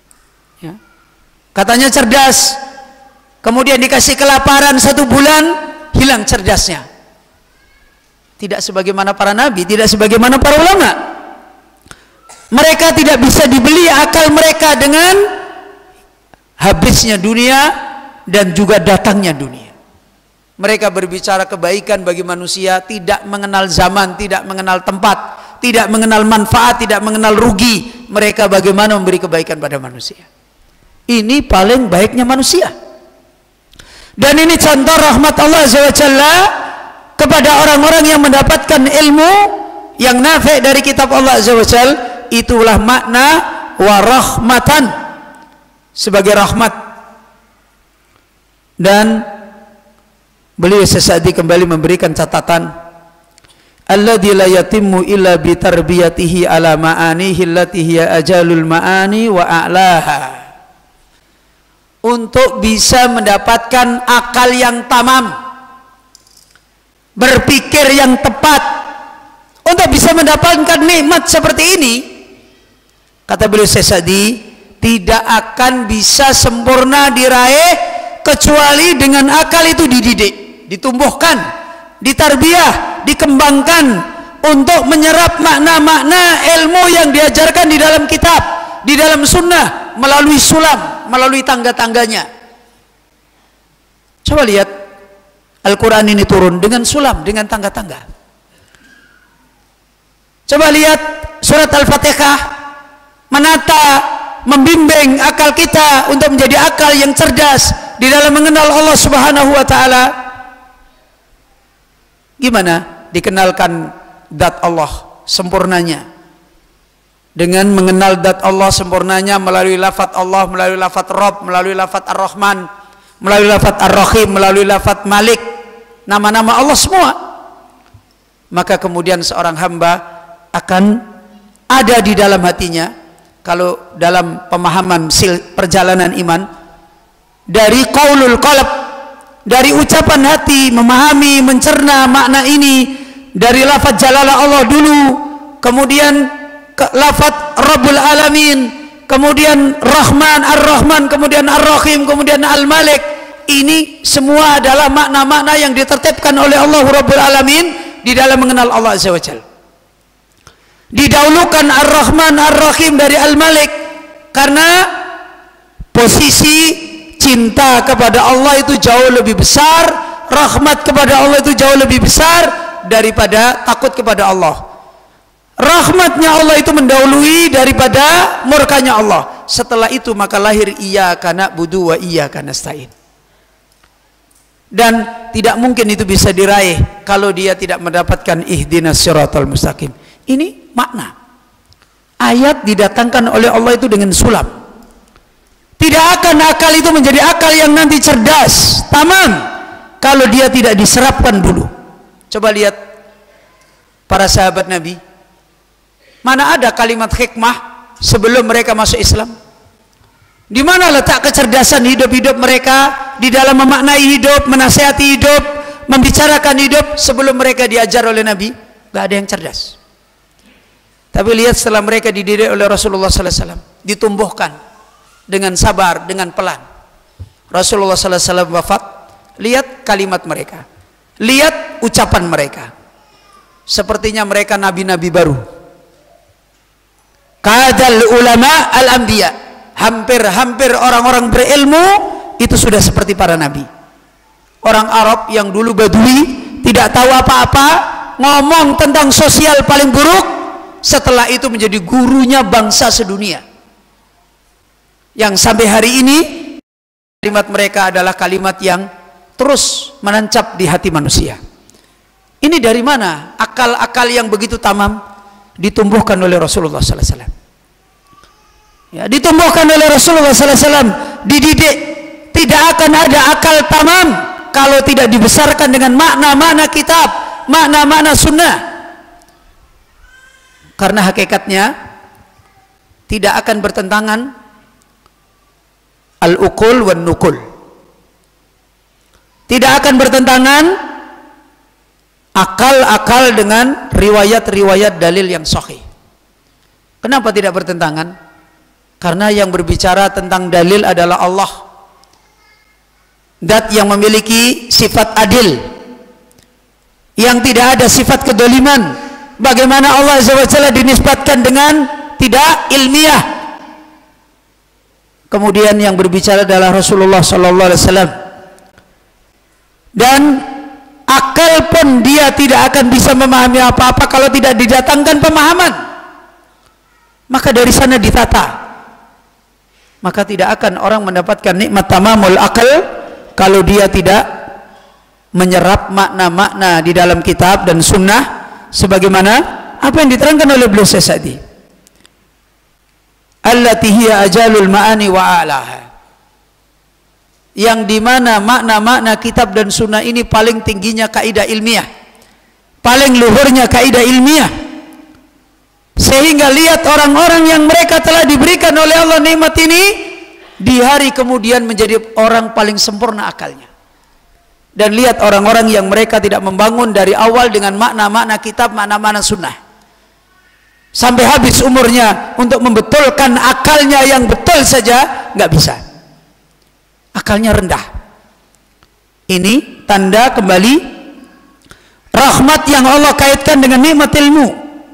katanya cerdas, kemudian dikasih kelaparan satu bulan, hilang cerdasnya. Tidak sebagaimana para nabi, tidak sebagaimana para ulama. Mereka tidak bisa dibeli akal mereka dengan habisnya dunia dan juga datangnya dunia. Mereka berbicara kebaikan bagi manusia, tidak mengenal zaman, tidak mengenal tempat, tidak mengenal manfaat, tidak mengenal rugi. Mereka bagaimana memberi kebaikan pada manusia. Ini paling baiknya manusia. Dan ini contoh rahmat Allah Azza wa Jalla kepada orang-orang yang mendapatkan ilmu yang nafi' dari kitab Allah Azza wa Jalla. Itulah makna wa rahmatan, sebagai rahmat. Dan beliau sesaat kembali memberikan catatan, alladzi la yatimmu illa bi tarbiyatihi ala ma'anihi allati hiya ajalul ma'ani wa a'laha. Untuk bisa mendapatkan akal yang tamam, berpikir yang tepat, untuk bisa mendapatkan nikmat seperti ini, kata beliau Sesadi, tidak akan bisa sempurna diraih kecuali dengan akal itu dididik, ditumbuhkan, ditarbiyah, dikembangkan untuk menyerap makna-makna ilmu yang diajarkan di dalam kitab, di dalam sunnah, melalui sulam, melalui tangga-tangganya. Coba lihat, Al-Quran ini turun dengan sulam, dengan tangga-tangga. Coba lihat surat Al-Fatihah, menata, membimbing akal kita untuk menjadi akal yang cerdas di dalam mengenal Allah Subhanahu wa taala. Gimana dikenalkan zat Allah sempurnanya? Dengan mengenal zat Allah sempurnanya melalui lafaz Allah, melalui lafaz Rabb, melalui lafaz Ar-Rahman, melalui lafaz Ar-Rahim, melalui lafaz Malik, nama-nama Allah semua. Maka kemudian seorang hamba akan ada di dalam hatinya, kalau dalam pemahaman sil perjalanan iman, dari qaulul qalb, dari ucapan hati, memahami, mencerna makna ini dari lafaz jalalah Allah dulu, kemudian lafaz Rabbul Alamin, kemudian Rahman, Ar-Rahman, kemudian Ar-Rahim, kemudian Al-Malik. Ini semua adalah makna-makna yang ditertibkan oleh Allah Rabbul Alamin di dalam mengenal Allah Azza wa Jalla. Didahulukan Ar-Rahman, Ar-Rahim dari Al-Malik karena posisi cinta kepada Allah itu jauh lebih besar, rahmat kepada Allah itu jauh lebih besar daripada takut kepada Allah. Rahmatnya Allah itu mendahului daripada murkanya Allah. Setelah itu maka lahir iyyaka na'budu wa iyyaka nasta'in. Dan tidak mungkin itu bisa diraih kalau dia tidak mendapatkan ihdinas siratal mustaqim. Ini makna ayat didatangkan oleh Allah itu dengan sulam. Tidak akan akal itu menjadi akal yang nanti cerdas, tamam, kalau dia tidak diserapkan dulu. Coba lihat para sahabat Nabi, mana ada kalimat hikmah sebelum mereka masuk Islam? Di mana letak kecerdasan hidup-hidup mereka di dalam memaknai hidup, menasihati hidup, membicarakan hidup sebelum mereka diajar oleh Nabi? Gak ada yang cerdas. Tapi lihat setelah mereka dididik oleh Rasulullah sallallahu alaihi wasallam, ditumbuhkan dengan sabar, dengan pelan. Rasulullah sallallahu alaihi wasallam wafat, lihat kalimat mereka, lihat ucapan mereka. Sepertinya mereka nabi-nabi baru. Kadal ulama al-anbiya, hampir-hampir orang-orang berilmu itu sudah seperti para nabi. Orang Arab yang dulu badui, tidak tahu apa-apa, ngomong tentang sosial paling buruk, setelah itu menjadi gurunya bangsa sedunia. Yang sampai hari ini kalimat mereka adalah kalimat yang terus menancap di hati manusia. Ini dari mana akal-akal yang begitu tamam ditumbuhkan oleh Rasulullah sallallahu alaihi wasallam? Ya, ditumbuhkan oleh Rasulullah sallallahu alaihi wasallam, dididik. Tidak akan ada akal tamam kalau tidak dibesarkan dengan makna-makna kitab, makna-makna sunnah. Karena hakikatnya tidak akan bertentangan al-uqul wan nukul. Tidak akan bertentangan akal-akal dengan riwayat-riwayat dalil yang sahih. Kenapa tidak bertentangan? Karena yang berbicara tentang dalil adalah Allah, zat yang memiliki sifat adil, yang tidak ada sifat kedoliman. Bagaimana Allah Azza wa Jalla dinisbatkan dengan tidak ilmiah? Kemudian yang berbicara adalah Rasulullah Sallallahu Alaihi Wasallam, dan akal pun dia tidak akan bisa memahami apa-apa kalau tidak didatangkan pemahaman. Maka dari sana ditata. Maka tidak akan orang mendapatkan nikmat tamamul akal kalau dia tidak menyerap makna-makna di dalam kitab dan sunnah sebagaimana apa yang diterangkan oleh beliau tadi. Allati hiya ajalul ma'ani wa a'laha. Yang dimana makna-makna kitab dan sunnah ini paling tingginya kaidah ilmiah, paling luhurnya kaidah ilmiah, sehingga lihat orang-orang yang mereka telah diberikan oleh Allah nikmat ini di hari kemudian menjadi orang paling sempurna akalnya. Dan lihat orang-orang yang mereka tidak membangun dari awal dengan makna-makna kitab, makna-makna sunnah, sampai habis umurnya untuk membetulkan akalnya yang betul saja nggak bisa, akalnya rendah. Ini tanda kembali rahmat yang Allah kaitkan dengan nikmat ilmu.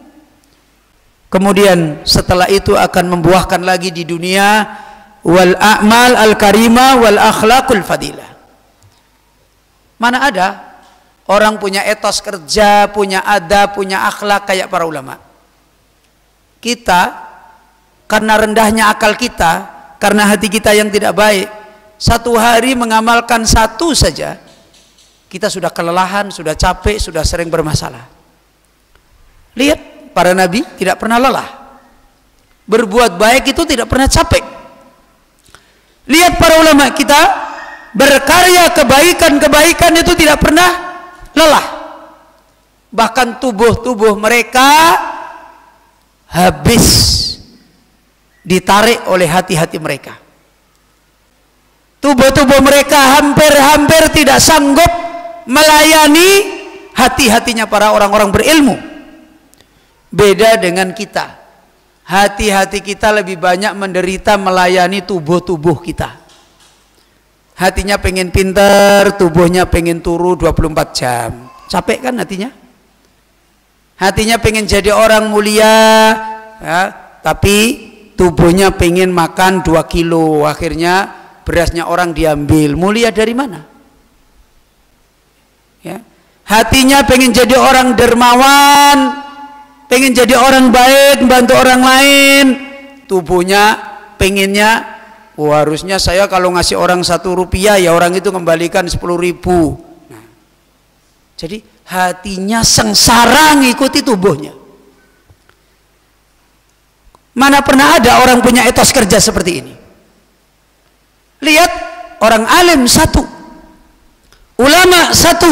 Kemudian setelah itu akan membuahkan lagi di dunia wal a'mal al karimah wal akhlaqul fadilah. Mana ada orang punya etos kerja, punya adab, punya akhlak kayak para ulama. Kita karena rendahnya akal kita, karena hati kita yang tidak baik, satu hari mengamalkan satu saja kita sudah kelelahan, sudah capek, sudah sering bermasalah. Lihat para nabi tidak pernah lelah, berbuat baik itu tidak pernah capek. Lihat para ulama kita berkarya kebaikan-kebaikan itu tidak pernah lelah. Bahkan tubuh-tubuh mereka habis ditarik oleh hati-hati mereka. Tubuh-tubuh mereka hampir-hampir tidak sanggup melayani hati-hatinya para orang-orang berilmu. Beda dengan kita, hati-hati kita lebih banyak menderita melayani tubuh-tubuh kita. Hatinya pengen pinter, tubuhnya pengen turu dua puluh empat jam. Capek kan hatinya? Hatinya pengen jadi orang mulia, ya, tapi tubuhnya pengen makan dua kilo. Akhirnya berasnya orang diambil. Mulia dari mana? Ya. Hatinya pengen jadi orang dermawan, pengen jadi orang baik, membantu orang lain. Tubuhnya pengennya, oh harusnya saya kalau ngasih orang satu rupiah ya orang itu kembalikan sepuluh ribu. Nah, jadi hatinya sengsara ngikuti tubuhnya. Mana pernah ada orang punya etos kerja seperti ini? Lihat orang alim satu, ulama satu,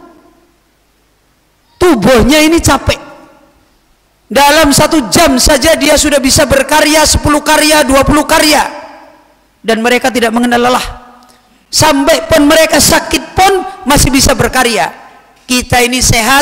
tubuhnya ini capek. Dalam satu jam saja dia sudah bisa berkarya sepuluh karya, dua puluh karya. Dan mereka tidak mengenal lelah. Sampai pun mereka sakit pun masih bisa berkarya. Kita ini sehat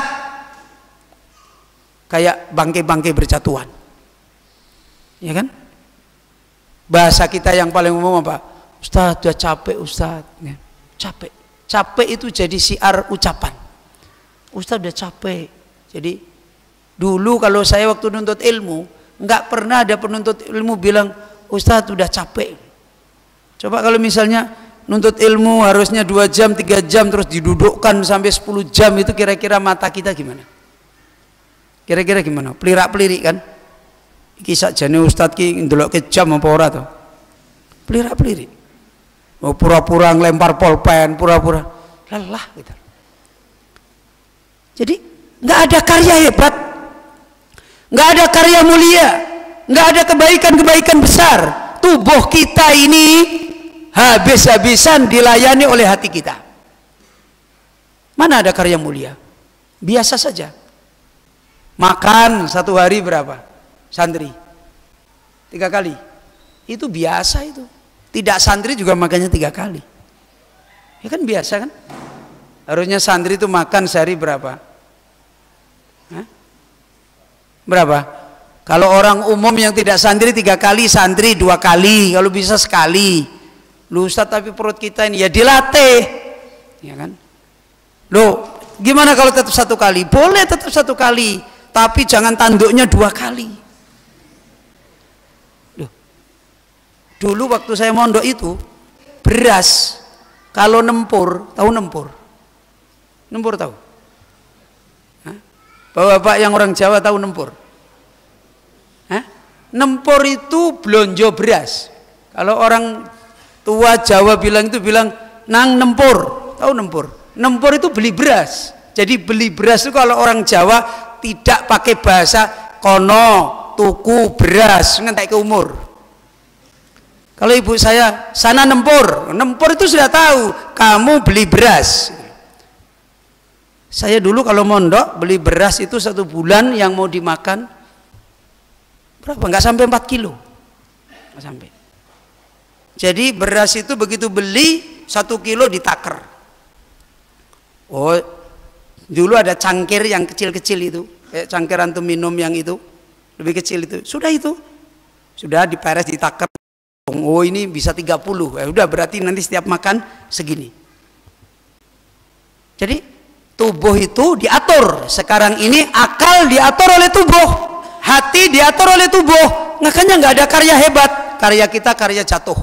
kayak bangkai-bangkai berjatuhan, ya kan? Bahasa kita yang paling umum apa? Ustaz udah capek Ustaz, ya. Capek, capek itu jadi siar ucapan. Ustaz udah capek. Jadi dulu kalau saya waktu nuntut ilmu, nggak pernah ada penuntut ilmu bilang Ustaz udah capek. Coba kalau misalnya nuntut ilmu harusnya dua jam, tiga jam terus didudukkan sampai sepuluh jam, itu kira-kira mata kita gimana? Kira-kira gimana? Pelirak-pelirik kan? Iki sakjane Ustaz ki ndelokke jam apa ora to? Pelirak-pelirik. Mau pura-pura ngelempar pulpen, pura-pura lelah gitu. Jadi nggak ada karya hebat, nggak ada karya mulia, nggak ada kebaikan-kebaikan besar. Tubuh kita ini habis-habisan dilayani oleh hati kita. Mana ada karya mulia? Biasa saja. Makan satu hari berapa? Santri tiga kali. Itu biasa itu. Tidak santri juga makannya tiga kali. Ya kan biasa kan? Harusnya santri itu makan sehari berapa? Hah? Berapa? Kalau orang umum yang tidak santri tiga kali, santri dua kali, kalau bisa sekali. Lu Ustaz, tapi perut kita ini ya dilatih, ya kan? Loh, gimana kalau tetap satu kali? Boleh tetap satu kali, tapi jangan tanduknya dua kali. Loh, dulu waktu saya mondok itu beras kalau nempur, tahu nempur? Nempur tahu? Hah? Bapak-bapak yang orang Jawa tahu nempur? Hah? Nempur itu blonjo beras. Kalau orang tua Jawa bilang itu bilang nang nempur, tahu nempur? Nempur itu beli beras. Jadi beli beras itu kalau orang Jawa tidak pakai bahasa kono tuku beras ngentek ke umur. Kalau ibu saya sana nempur, nempur itu sudah tahu kamu beli beras. Saya dulu kalau mondok beli beras itu satu bulan yang mau dimakan berapa? Nggak sampai empat kilo, nggak sampai. Jadi beras itu begitu beli satu kilo ditaker. Oh, dulu ada cangkir yang kecil-kecil itu, kayak cangkir antum minum yang itu lebih kecil itu. Sudah itu, sudah diperes ditaker. Oh ini bisa tiga puluh, ya udah berarti nanti setiap makan segini. Jadi tubuh itu diatur. Sekarang ini akal diatur oleh tubuh, hati diatur oleh tubuh. Makanya nggak ada karya hebat, karya kita karya jatuh.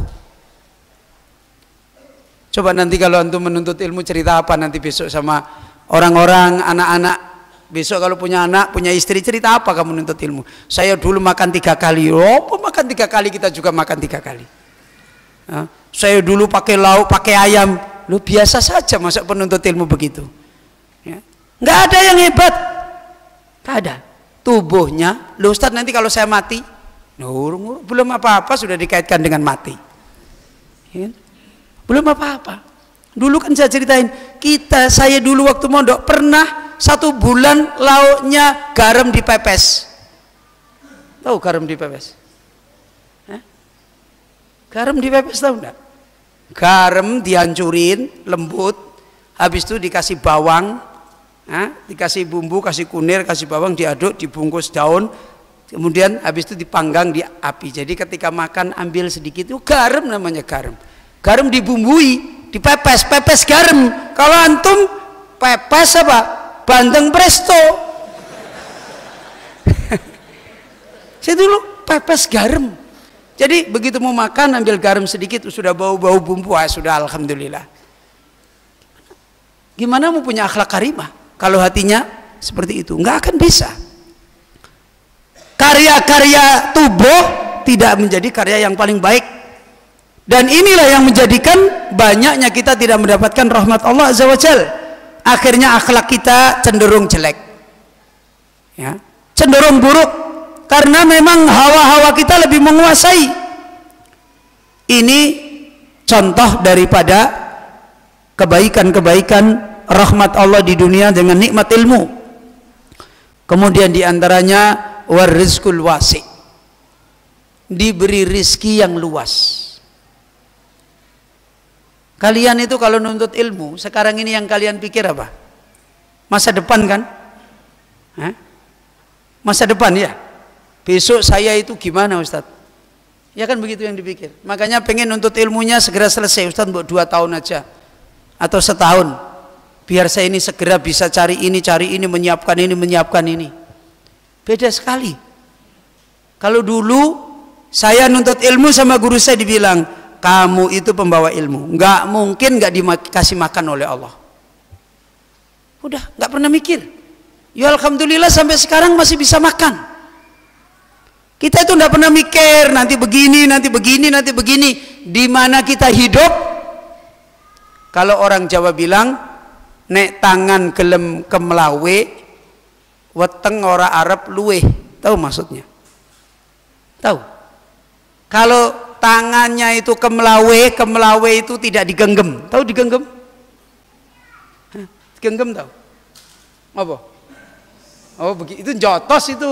Coba nanti kalau antum menuntut ilmu cerita apa nanti besok sama orang-orang, anak-anak. Besok kalau punya anak, punya istri, cerita apa kamu menuntut ilmu? Saya dulu makan tiga kali. Oh, makan tiga kali, kita juga makan tiga kali. Nah, saya dulu pakai lauk, pakai ayam. Lu biasa saja masa penuntut ilmu begitu. Ya. Nggak ada yang hebat. Nggak ada. Tubuhnya, lu Ustaz nanti kalau saya mati, no, belum apa-apa sudah dikaitkan dengan mati. Ya. Belum apa-apa. Dulu kan saya ceritain, kita, saya dulu waktu mondok pernah satu bulan lauknya garam dipepes. Tahu garam dipepes? Hah? Garam dipepes tahu enggak? Garam dihancurin lembut, habis itu dikasih bawang, Hah? dikasih bumbu, kasih kunir, kasih bawang, diaduk, dibungkus daun, kemudian habis itu dipanggang di api. Jadi ketika makan ambil sedikit, itu garam namanya garam. Garam dibumbui, dipepes, pepes garam. Kalau antum pepes apa? Bandeng presto. Saya dulu pepes garam. Jadi begitu mau makan ambil garam sedikit, sudah bau-bau bumbu, ah, sudah alhamdulillah. Gimana mau punya akhlak karimah kalau hatinya seperti itu? Nggak akan bisa. Karya-karya tubuh tidak menjadi karya yang paling baik. Dan inilah yang menjadikan banyaknya kita tidak mendapatkan rahmat Allah Azza wa Jal. Akhirnya akhlak kita cenderung jelek, ya, cenderung buruk, karena memang hawa-hawa kita lebih menguasai. Ini contoh daripada kebaikan-kebaikan rahmat Allah di dunia dengan nikmat ilmu. Kemudian diantaranya warizqul wasi', diberi rizki yang luas. Kalian itu kalau nuntut ilmu sekarang ini yang kalian pikir apa? Masa depan kan? Hah? Masa depan ya? Besok saya itu gimana Ustadz? Ya kan begitu yang dipikir. Makanya pengen nuntut ilmunya segera selesai. Ustadz buat dua tahun aja atau setahun, biar saya ini segera bisa cari ini, cari ini, menyiapkan ini, menyiapkan ini. Beda sekali. Kalau dulu saya nuntut ilmu sama guru saya dibilang, kamu itu pembawa ilmu, nggak mungkin nggak dikasih makan oleh Allah. Udah nggak pernah mikir. Ya alhamdulillah sampai sekarang masih bisa makan. Kita itu nggak pernah mikir nanti begini, nanti begini, nanti begini. Di mana kita hidup? Kalau orang Jawa bilang, nek tangan gelem kemelawe, weteng ora arep luweh. Tahu maksudnya? Tahu? Kalau tangannya itu kemelawe, kemelawe itu tidak digenggam. Tahu digenggam? Hah, digenggam tahu? Apa? Oh begitu, itu jotos itu.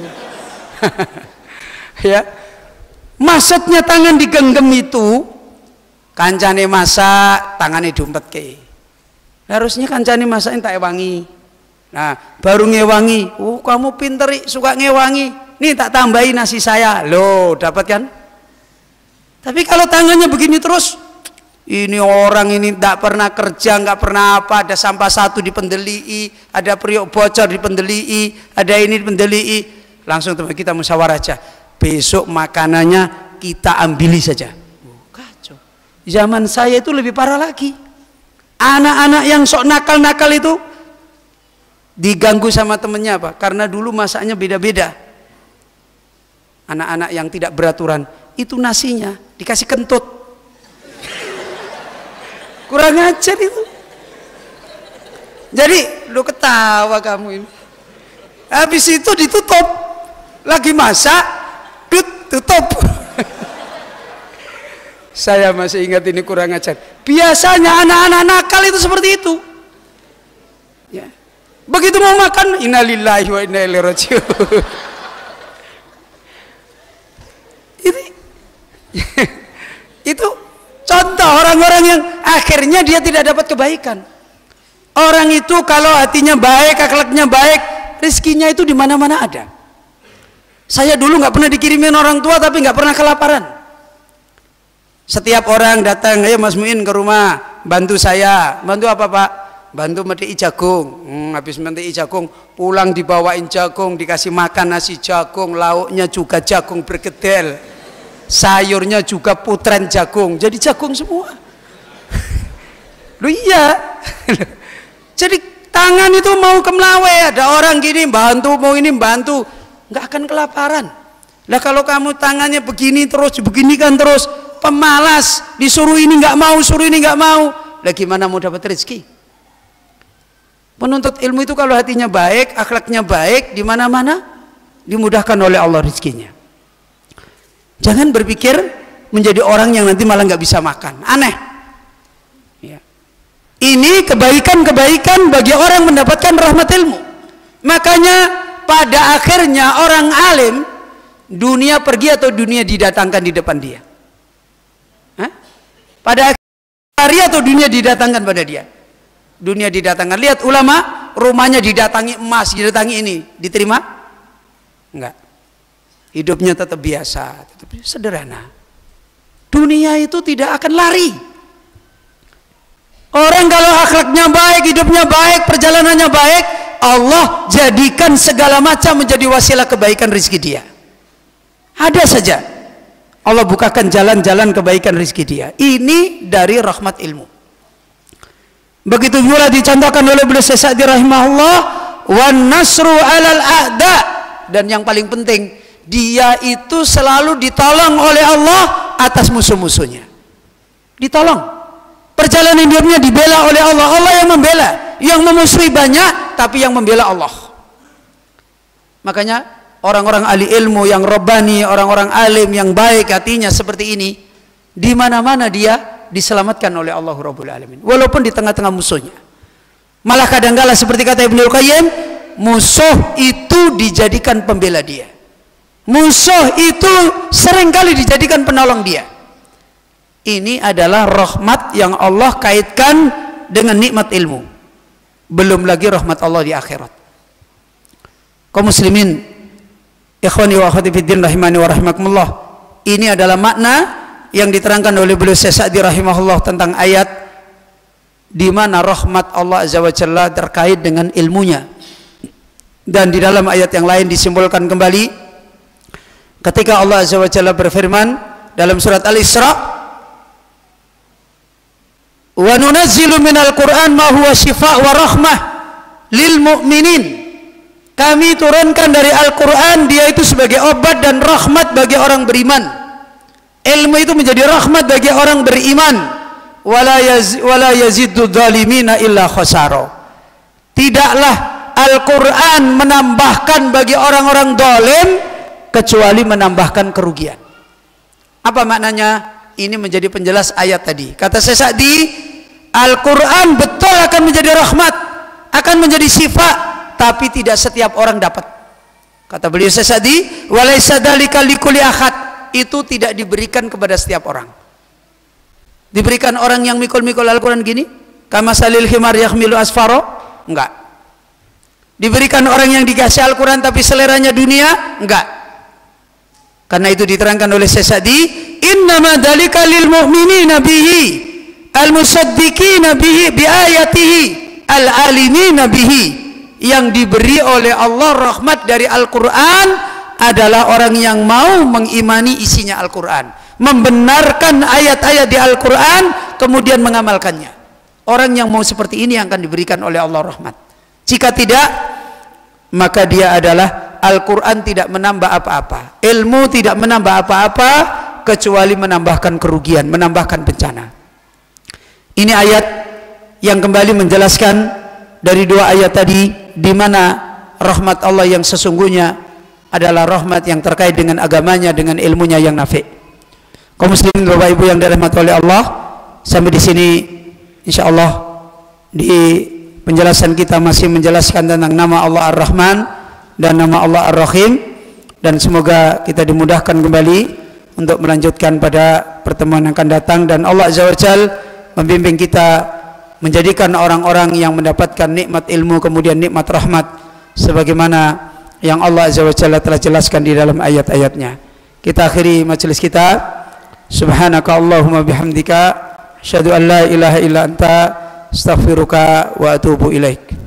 Ya, maksudnya tangan digenggam itu kancane masak, tangannya diumpet ke. Harusnya kancane masak entak wangi. Nah, baru ngewangi. Oh, kamu pinter suka ngewangi. nih tak tambahi nasi saya. Loh, dapat kan? Tapi kalau tangannya begini terus, ini orang ini tidak pernah kerja, nggak pernah apa, ada sampah satu dipendelii, ada periuk bocor dipendelii, ada ini dipendelii, langsung teman kita musyawarah aja. Besok makanannya kita ambili saja. Oh, kacau. Zaman saya itu lebih parah lagi. Anak-anak yang sok nakal-nakal itu diganggu sama temennya apa? Karena dulu masaknya beda-beda. Anak-anak yang tidak beraturan, itu nasinya dikasih kentut. Kurang ajar itu. Jadi lu ketawa kamu ini. Habis itu ditutup. Lagi masak, dut, tutup. Saya masih ingat ini kurang ajar. Biasanya anak-anak nakal itu seperti itu. Ya. Begitu mau makan, innalillahi wa inna ilaihi raji'un. Ini itu contoh orang-orang yang akhirnya dia tidak dapat kebaikan. Orang itu kalau hatinya baik, akhlaknya baik, rezekinya itu di mana-mana ada. Saya dulu nggak pernah dikirimin orang tua tapi nggak pernah kelaparan. Setiap orang datang, ayo Mas Muin ke rumah, bantu saya. Bantu apa Pak? Bantu metik jagung. Hmm, habis metik jagung, pulang dibawain jagung, dikasih makan nasi jagung, lauknya juga jagung bergedel, sayurnya juga putren jagung, jadi jagung semua. Loh iya. Jadi tangan itu mau kemlawe, ada orang gini bantu, mau ini bantu, nggak akan kelaparan. Lah kalau kamu tangannya begini terus, beginikan terus, pemalas, disuruh ini nggak mau, suruh ini nggak mau, lah gimana mau dapat rezeki? Penuntut ilmu itu kalau hatinya baik, akhlaknya baik, di mana-mana dimudahkan oleh Allah rezekinya. Jangan berpikir menjadi orang yang nanti malah nggak bisa makan, aneh. Ya. Ini kebaikan-kebaikan bagi orang mendapatkan rahmat ilmu. Makanya pada akhirnya orang alim, dunia pergi atau dunia didatangkan di depan dia. Hah? Pada akhirnya hari atau dunia didatangkan pada dia. Dunia didatangkan. Lihat ulama, rumahnya didatangi emas, didatangi ini, diterima? Enggak. Hidupnya tetap biasa, tetap sederhana. Dunia itu tidak akan lari. Orang kalau akhlaknya baik, hidupnya baik, perjalanannya baik, Allah jadikan segala macam menjadi wasilah kebaikan rezeki dia. Ada saja Allah bukakan jalan-jalan kebaikan rezeki dia. Ini dari rahmat ilmu. Begitu pula dicontohkan oleh beliau Syekh Sa'di rahimahullah, wan nasru 'alal a'da, dan yang paling penting, dia itu selalu ditolong oleh Allah atas musuh-musuhnya. Ditolong. Perjalanan hidupnya dibela oleh Allah. Allah yang membela. Yang memusuhi banyak, tapi yang membela Allah. Makanya orang-orang ahli ilmu yang rabbani, orang-orang alim yang baik hatinya seperti ini, di mana-mana dia diselamatkan oleh Allah Rabbul Alamin, walaupun di tengah-tengah musuhnya. Malah kadang-kala seperti kata Ibnul Qayyim, musuh itu dijadikan pembela dia, musuh itu seringkali dijadikan penolong dia. Ini adalah rahmat yang Allah kaitkan dengan nikmat ilmu, belum lagi rahmat Allah di akhirat. Kaum muslimin, ikhwani wa akhwati fiddin rahimani wa rahimakumullah, ini adalah makna yang diterangkan oleh beliau Syekh Sa'di rahimahullah tentang ayat di mana rahmat Allah Azza wa Jalla terkait dengan ilmunya. Dan di dalam ayat yang lain disimbolkan kembali ketika Allah Azza wa Jalla berfirman dalam surat Al-Isra, wa nunazzilu minal Qur'an ma huwa shifaa wa rahmah lil mu'minin. Kami turunkan dari Al-Quran, dia itu sebagai obat dan rahmat bagi orang beriman. Ilmu itu menjadi rahmat bagi orang beriman. Wala yaz, wala yaziddu dhalimina illa khasara. Tidaklah Al-Quran menambahkan bagi orang-orang dolim kecuali menambahkan kerugian. Apa maknanya? Ini menjadi penjelas ayat tadi. Kata Syekh Sa'di, Al-Quran betul akan menjadi rahmat, akan menjadi sifat, tapi tidak setiap orang dapat. Kata beliau Syekh Sa'di, walaysa dzalika likulli ahad. Itu tidak diberikan kepada setiap orang. Diberikan orang yang mikul-mikul Al-Quran gini, kama salil himar yahmilu asfaro, enggak. Diberikan orang yang dikasih Al-Quran tapi seleranya dunia, enggak. Karena itu diterangkan oleh Syekh Sa'di, innama dzalika lil mu'minina bihi al-musaddiqina bihi bi ayatihi al-alimina bihi. Yang diberi oleh Allah rahmat dari Al-Qur'an adalah orang yang mau mengimani isinya Al-Qur'an, membenarkan ayat-ayat di Al-Qur'an kemudian mengamalkannya. Orang yang mau seperti ini yang akan diberikan oleh Allah rahmat. Jika tidak, maka dia adalah Al-Quran tidak menambah apa-apa, ilmu tidak menambah apa-apa kecuali menambahkan kerugian, menambahkan bencana. Ini ayat yang kembali menjelaskan dari dua ayat tadi, di mana rahmat Allah yang sesungguhnya adalah rahmat yang terkait dengan agamanya, dengan ilmunya yang nafi'. Kaum muslimin Bapak Ibu yang dirahmati oleh Allah, sampai di sini insya Allah di penjelasan kita masih menjelaskan tentang nama Allah Ar-Rahman dan nama Allah Ar-Rahim, dan semoga kita dimudahkan kembali untuk melanjutkan pada pertemuan yang akan datang, dan Allah Azza wa Jalla membimbing kita menjadikan orang-orang yang mendapatkan nikmat ilmu kemudian nikmat rahmat sebagaimana yang Allah Azza wa Jalla telah jelaskan di dalam ayat-ayatnya. Kita akhiri majelis kita. Subhanaka Allahumma bihamdika asyhadu an la ilaha illa anta astaghfiruka wa atubu ilaik.